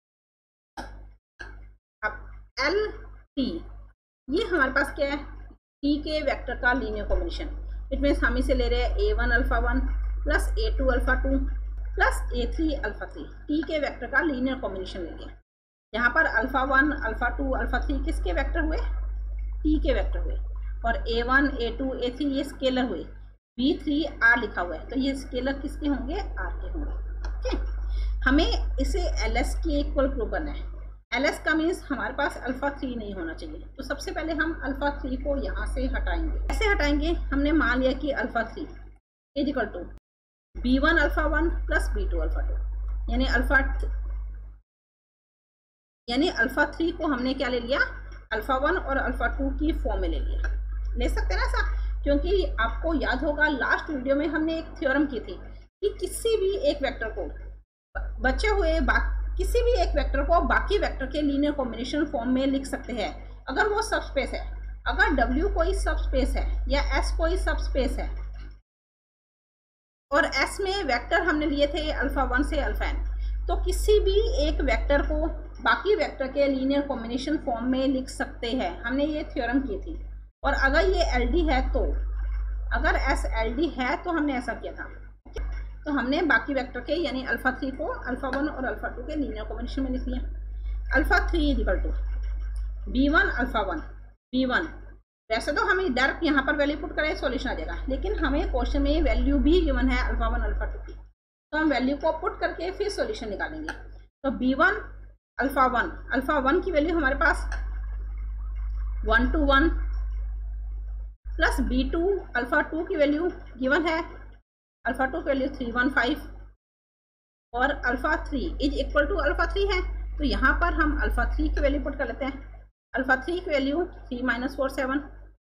अब एल टी ये हमारे पास क्या है, टी के वेक्टर का लीनियर कॉम्बिनेशन। इट मीन्स हम इसे ले रहे हैं ए वन अल्फा वन प्लस ए टू अल्फा टू प्लस ए थ्री अल्फा थ्री, टी के वेक्टर का लीनियर कॉम्बिनेशन लेंगे। यहाँ पर alpha one alpha two alpha three किसके वेक्टर हुए, टी के वेक्टर हुए, और ए वन ए टू ए थ्री ये स्केलर हुए, बी थ्री आर लिखा हुआ है तो ये स्केलर किसके होंगे, आर के होंगे। ओके, हमें इसे एल एस के इक्वल प्रूव करना है। एल एस का मीन्स हमारे पास अल्फा थ्री नहीं होना चाहिए, तो सबसे पहले हम अल्फा थ्री को यहाँ से हटाएंगे। कैसे हटाएंगे, हमने मान लिया कि alpha three is equal to B one alpha one plus B two alpha two, यानी अल्फा यानी अल्फा थ्री को हमने क्या ले लिया, अल्फा वन और अल्फा टू की फॉर्म में ले लिया। ले सकते हैं ना ऐसा, क्योंकि आपको याद होगा लास्ट वीडियो में हमने एक थ्योरम की थी कि किसी भी एक वेक्टर को बचे हुए किसी भी एक वेक्टर को बाकी वेक्टर के लीनियर कॉम्बिनेशन फॉर्म में लिख सकते हैं अगर वो सबस्पेस है। अगर W कोई सबस्पेस है या S कोई सबस्पेस है और S में वेक्टर हमने लिए थे अल्फा वन से अल्फा एन, तो किसी भी एक वेक्टर को बाकी वेक्टर के लीनियर कॉम्बिनेशन फॉर्म में लिख सकते हैं। हमने ये थ्योरम की थी। और अगर ये एल डी है तो अगर S एल डी है तो हमने ऐसा किया था, तो हमने बाकी वेक्टर के यानी अल्फा थ्री को अल्फा वन और अल्फा टू के लीनियर कॉम्बिनेशन में लिख लिया। Alpha three is equal to B one alpha one B one. वैसे तो हमें डायरेक्ट यहाँ पर वैल्यू पुट करें सॉल्यूशन आ जाएगा, लेकिन हमें क्वेश्चन में वैल्यू भी गिवन है अल्फा वन अल्फा टू की, तो हम वैल्यू को पुट करके फिर सॉल्यूशन निकालेंगे। तो B one alpha one alpha one की वैल्यू हमारे पास one two one plus B two alpha two की वैल्यू गिवन है अल्फा टू की वैल्यू थ्री वन फाइव और alpha three is equal to alpha three है। तो यहाँ पर हम अल्फा थ्री की वैल्यू पुट कर लेते हैं। अल्फा थ्री की value three minus four seven.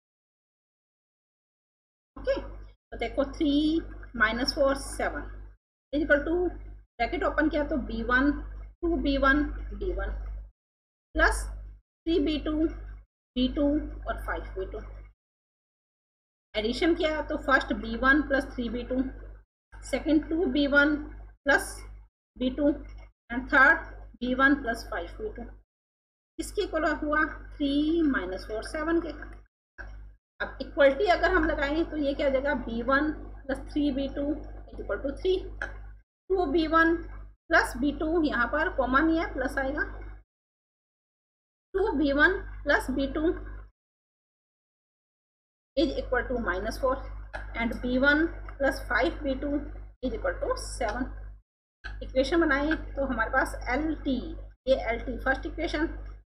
Okay, तो देखो three minus four seven is equal to bracket open किया तो B one two B one d one plus three B two B two और फाइव बी टू। एडिशन किया तो first b one plus three B two, second two B one plus B two and third b one plus five B two. इसकी इक्वल हुआ थ्री माइनस फोर सेवन के। अब इक्वलिटी अगर हम लगाएं तो ये क्या हो जाएगा, B one plus three B two is equal to three, two B one plus B two, यहाँ पर कॉमा नहीं है प्लस आएगा, two B one plus B two is equal to minus four and B one plus five B two is equal to seven. Equation बनाए तो हमारे पास एल टी, ये एल टी फर्स्ट इक्वेशन,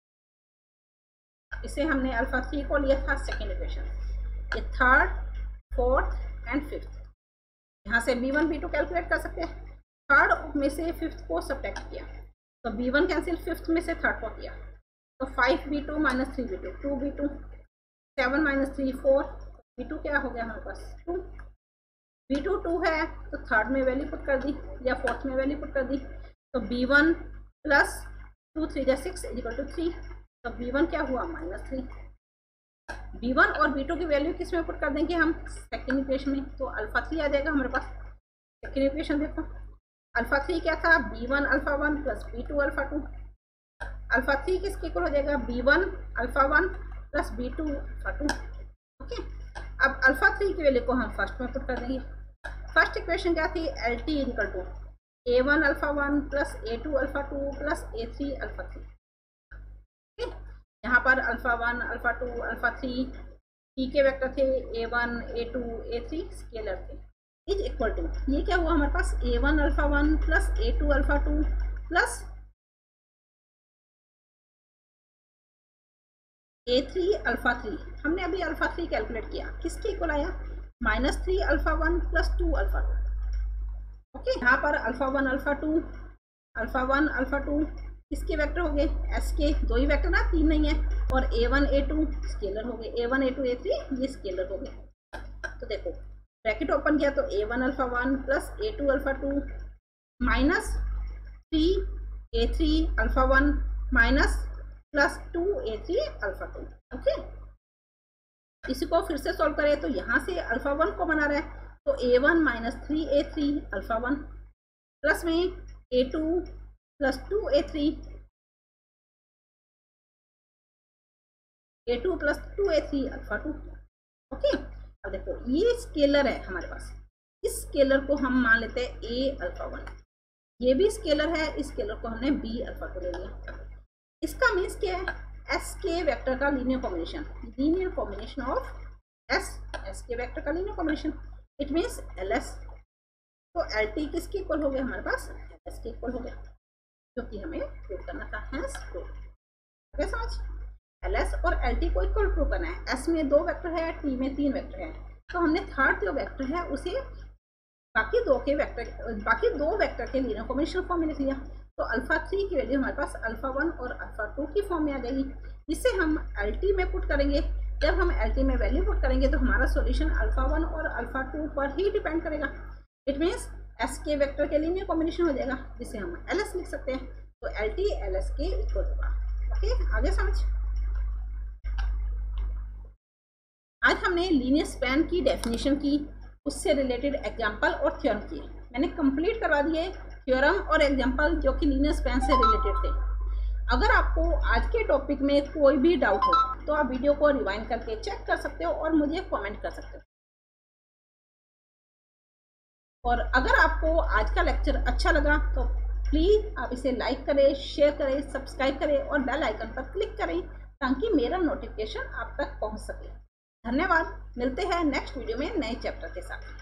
इसे हमने अल्फा थ्री को लिया था सेकेंड इक्वेशन, ये थर्ड फोर्थ एंड फिफ्थ। यहाँ से B one B two calculate कर सकते हैं। थर्ड में से फिफ्थ को सब्ट्रैक्ट किया तो बी वन कैंसिल, फिफ्थ में से थर्ड को किया तो five B two minus three B two, two B two, seven minus three four, B two क्या हो गया हमारे पास टू, बी टू टू है तो थर्ड में वैल्यू पुट कर दी या फोर्थ में वैल्यू पुट कर दी। तो B one plus two three या सिक्स इक्वल टू थ्री, तो बी वन क्या हुआ माइनस थ्री। बी वन और बी टू की वैल्यू किस में पुट कर देंगे हम, सेकेंड इक्वेशन में, तो अल्फा थ्री आ जाएगा हमारे पास। सेकेंड इक्वेशन देखो, अल्फा थ्री क्या था, B one alpha one plus B two alpha two. Alpha three किसके इक्वल हो जाएगा, B one alpha one plus B two alpha two. Okay, अब अल्फा थ्री की वैल्यू को हम फर्स्ट में पुट कर देंगे। फर्स्ट इक्वेशन क्या थी, L T equal to A one alpha one plus A two alpha two plus A three alpha three. Okay, यहाँ पर alpha one alpha two alpha three T के वेक्टर थे, A one A two A three scalar थे, इज इक्वल टू ये क्या हुआ हमारे पास, ए वन अल्फा वन प्लस ए टू अल्फा टू प्लस ए थ्री अल्फा थ्री। हमने अभी अल्फा थ्री कैलकुलेट किया, किसके इक्वल आया, minus three alpha one plus two alpha two. Okay, यहाँ पर alpha one alpha two alpha one alpha two किसके वेक्टर हो गए, एस के, दो ही वेक्टर ना, तीन नहीं है, और ए वन ए टू स्केलर हो गए, A one A two A three ये स्केलर हो गए। तो देखो ब्रैकेट ओपन किया तो ए one alpha one plus A two alpha two minus three A three alpha one minus plus two A three alpha two. Okay, इसी को फिर से सॉल्व करें तो यहाँ से अल्फा वन को बना रहा है तो ए one minus three A three alpha one plus में A two plus two A three A two plus two A three alpha two. Okay, अब देखो ये स्केलर है हमारे पास, इस स्केलर को हम मान लेते हैं ए अल्फा वन, ये भी स्केलर है, इस स्केलर को हमने बी अल्फा टू ले लिया। इसका मीन्स क्या है, एस के वेक्टर का linear combination, linear combination of S, S के वेक्टर का linear combination, it means L S. तो एल टी किसके इक्वल हो गया हमारे पास, एल एस के इक्वल हो गया, जो कि हमें प्रूव करना था। हैंस प्रूव, क्या समझ, एल एस और एल टी को इक्वल प्रूव करना है। एस में दो वेक्टर है, टी में तीन वेक्टर है, तो हमने थर्ड जो वेक्टर है उसे बाकी दो के वेक्टर बाकी दो वेक्टर के लीनियर कॉम्बिनेशन फॉर्म में लिख लिया। तो अल्फा थ्री की वैल्यू हमारे पास अल्फा वन और अल्फा टू की फॉर्म में आ जाएगी, जिससे हम एल टी में पुट करेंगे। जब हम एल टी में वैल्यू पुट करेंगे तो हमारा सॉल्यूशन अल्फा वन और अल्फा टू पर ही डिपेंड करेगा। इट मीन्स एस के वेक्टर के लीनियर कॉम्बिनेशन हो जाएगा, जिसे हम एल एस लिख सकते हैं। तो एल टी एल एस के इक्वल होगा। ओके, आगे समझ। आज हमने लीनियर स्पैन की डेफिनेशन की, उससे रिलेटेड एग्जाम्पल और थ्योरम किए। मैंने कंप्लीट करवा दिए थ्योरम और एग्जाम्पल जो कि लीनियर स्पैन से रिलेटेड थे। अगर आपको आज के टॉपिक में कोई भी डाउट हो तो आप वीडियो को रिवाइंड करके चेक कर सकते हो और मुझे कमेंट कर सकते हो। और अगर आपको आज का लेक्चर अच्छा लगा तो प्लीज़ आप इसे लाइक करें, शेयर करें, सब्सक्राइब करें और बेल आइकन पर क्लिक करें ताकि मेरा नोटिफिकेशन आप तक पहुंच सके। धन्यवाद, मिलते हैं नेक्स्ट वीडियो में नए चैप्टर के साथ।